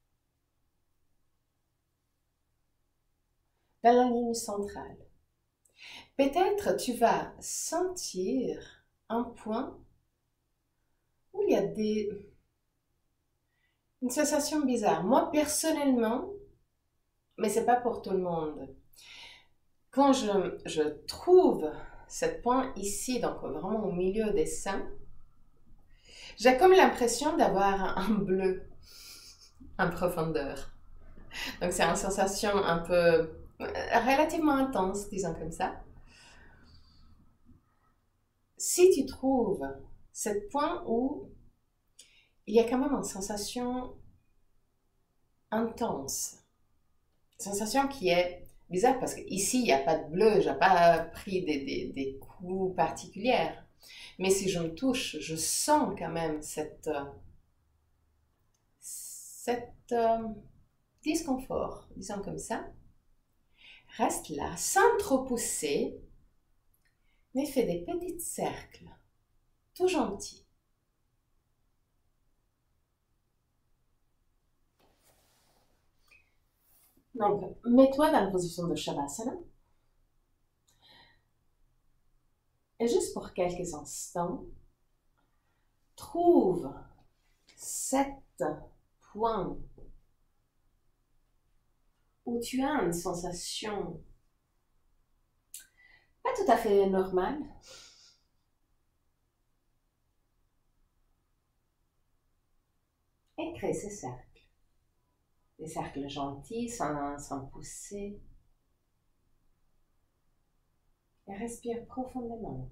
[SPEAKER 1] dans la ligne centrale. Peut-être tu vas sentir un point où il y a des... une sensation bizarre. Moi, personnellement, mais ce n'est pas pour tout le monde, quand je, je trouve ce point ici, donc vraiment au milieu des seins, j'ai comme l'impression d'avoir un bleu en profondeur. Donc c'est une sensation un peu relativement intense, disons comme ça. Si tu trouves ce point où il y a quand même une sensation intense, une sensation qui est bizarre parce qu'ici il n'y a pas de bleu, je n'ai pas pris des, des, des coups particuliers. Mais si je me touche, je sens quand même cette, cette euh, disconfort, disons comme ça. Reste là, sans trop pousser, mais fais des petits cercles, tout gentils. Donc, mets-toi dans la position de Shavasana. Et juste pour quelques instants, trouve sept points où tu as une sensation pas tout à fait normale, et crée ces cercles. Des cercles gentils, sans, sans pousser. Et respire profondément.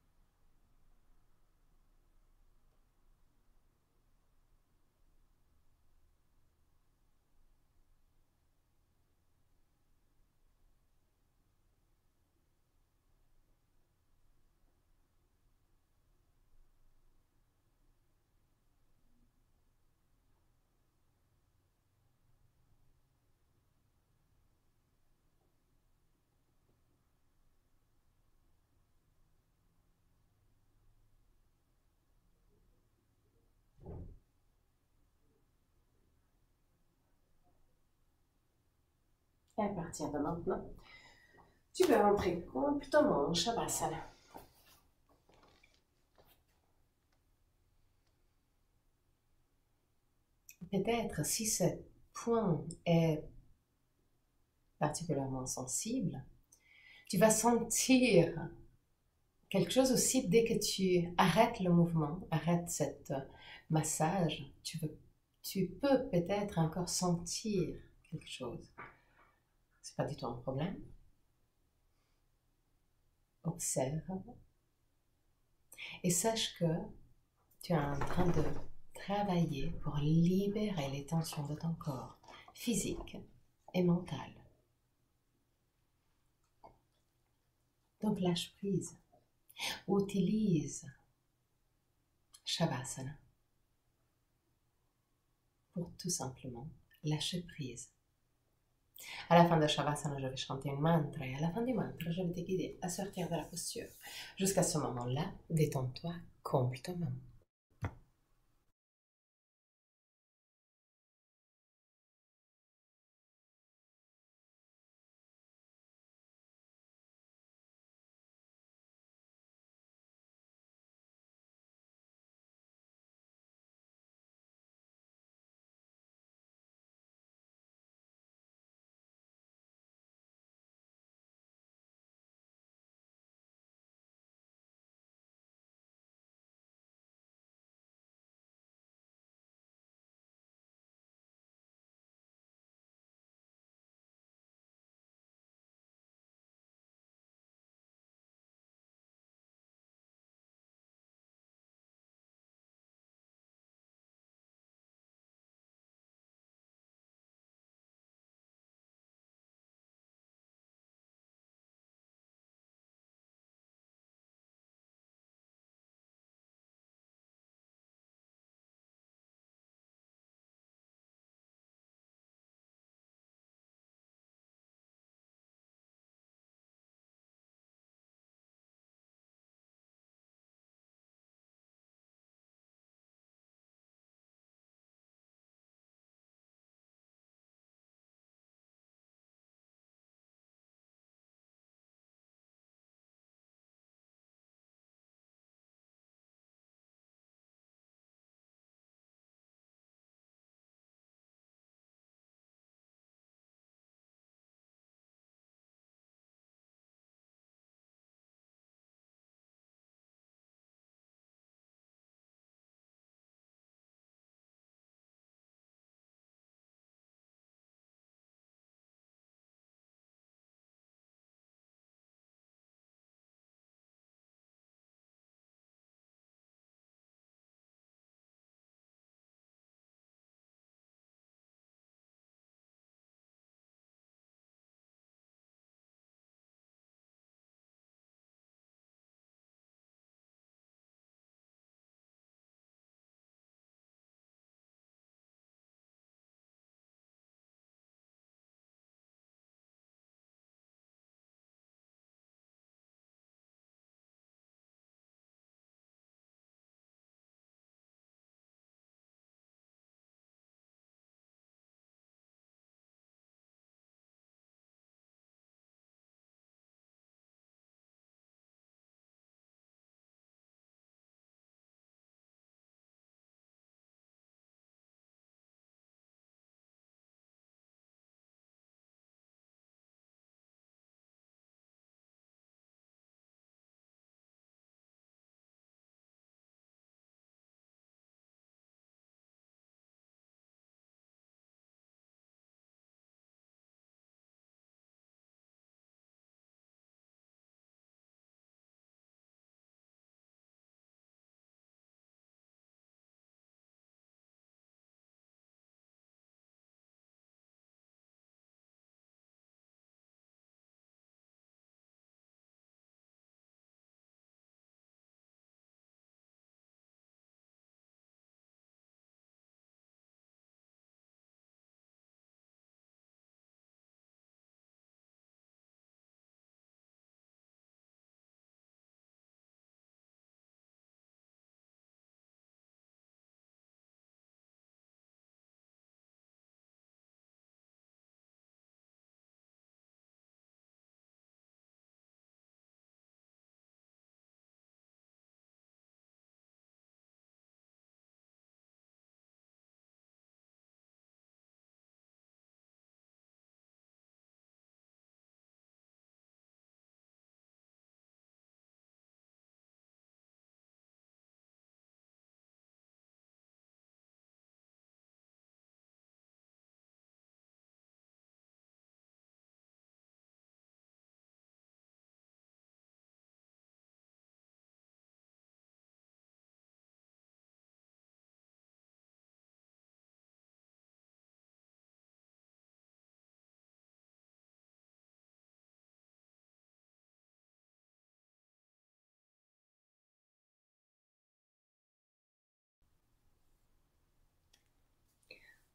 [SPEAKER 1] Et à partir de maintenant, tu peux rentrer complètement en Shavasana. Peut-être si ce point est particulièrement sensible, tu vas sentir quelque chose aussi dès que tu arrêtes le mouvement, arrêtes cette massage, tu, veux, tu peux peut-être encore sentir quelque chose. C'est pas du tout un problème. Observe et sache que tu es en train de travailler pour libérer les tensions de ton corps, physique et mental. Donc lâche prise. Utilise Shavasana pour tout simplement lâcher prise. À la fin de Shavasana, je vais chanter un mantra et à la fin du mantra, je vais te guider à sortir de la posture. Jusqu'à ce moment-là, détends-toi complètement.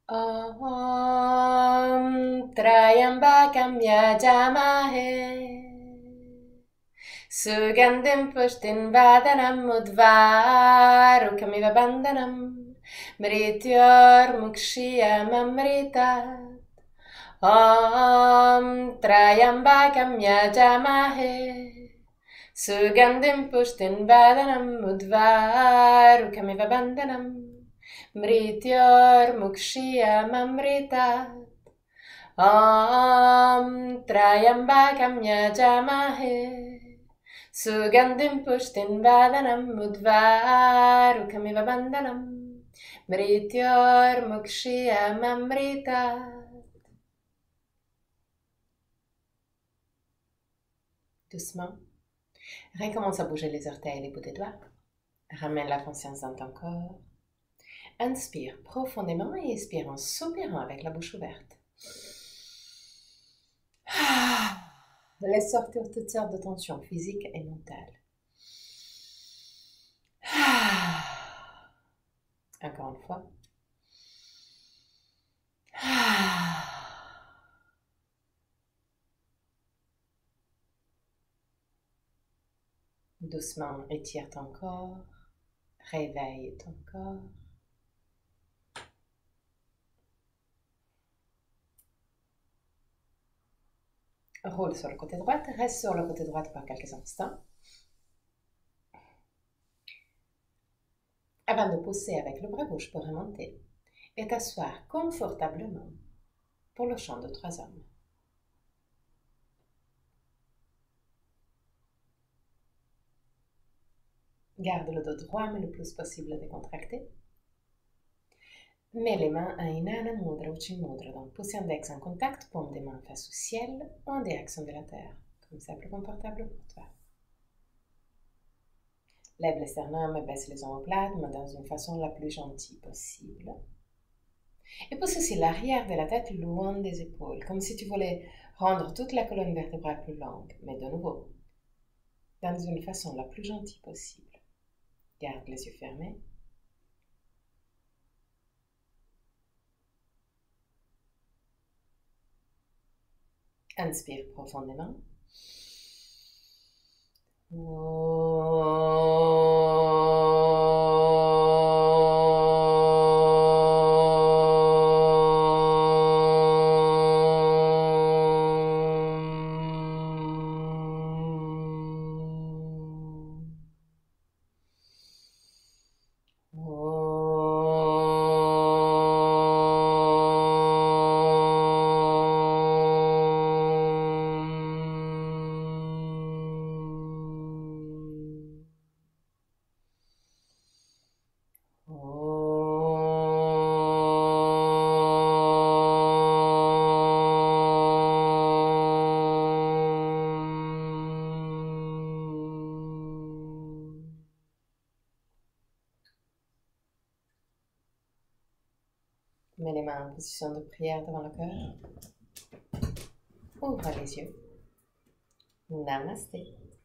[SPEAKER 1] Om Trayambakam Yajamahe Sugandhim Pushtin Vadanam Udvarukamiva Bandhanam Mrityor Mukshiyam Amritat Om Trayambakam Yajamahe Sugandhim Pushtin Vadanam Udvarukamiva Bandhanam Mrityor Mukshiyam Amritat Om Trayambakam Yajamahe Sugandhim Pushtin Vadanam Udvarukamiva Bandhanam Mrityor Mukshiyam Amritat. Doucement, recommence à bouger les orteils et les bouts des doigts. Ramène la conscience dans ton corps. Inspire profondément et expire en soupirant avec la bouche ouverte. Laisse sortir toutes sortes de tensions physiques et mentales. Encore une fois. Doucement, étire ton corps. Réveille ton corps. Roule sur le côté droit, reste sur le côté droit par quelques instants. Avant de pousser avec le bras gauche pour remonter et t'asseoir confortablement pour le chant de trois hommes. Garde le dos droit mais le plus possible décontracté. Mets les mains à Inanna Mudra ou Chin Mudra, donc pouce index en contact, paume des mains face au ciel ou en direction de la terre, comme ça plus confortable pour toi. Lève les sternums et baisse les omoplates, mais dans une façon la plus gentille possible. Et pousse aussi l'arrière de la tête loin des épaules, comme si tu voulais rendre toute la colonne vertébrale plus longue, mais de nouveau, dans une façon la plus gentille possible. Garde les yeux fermés. Inspire profondément. Mets les mains en position de prière devant le cœur. Ouvre les yeux. Namasté.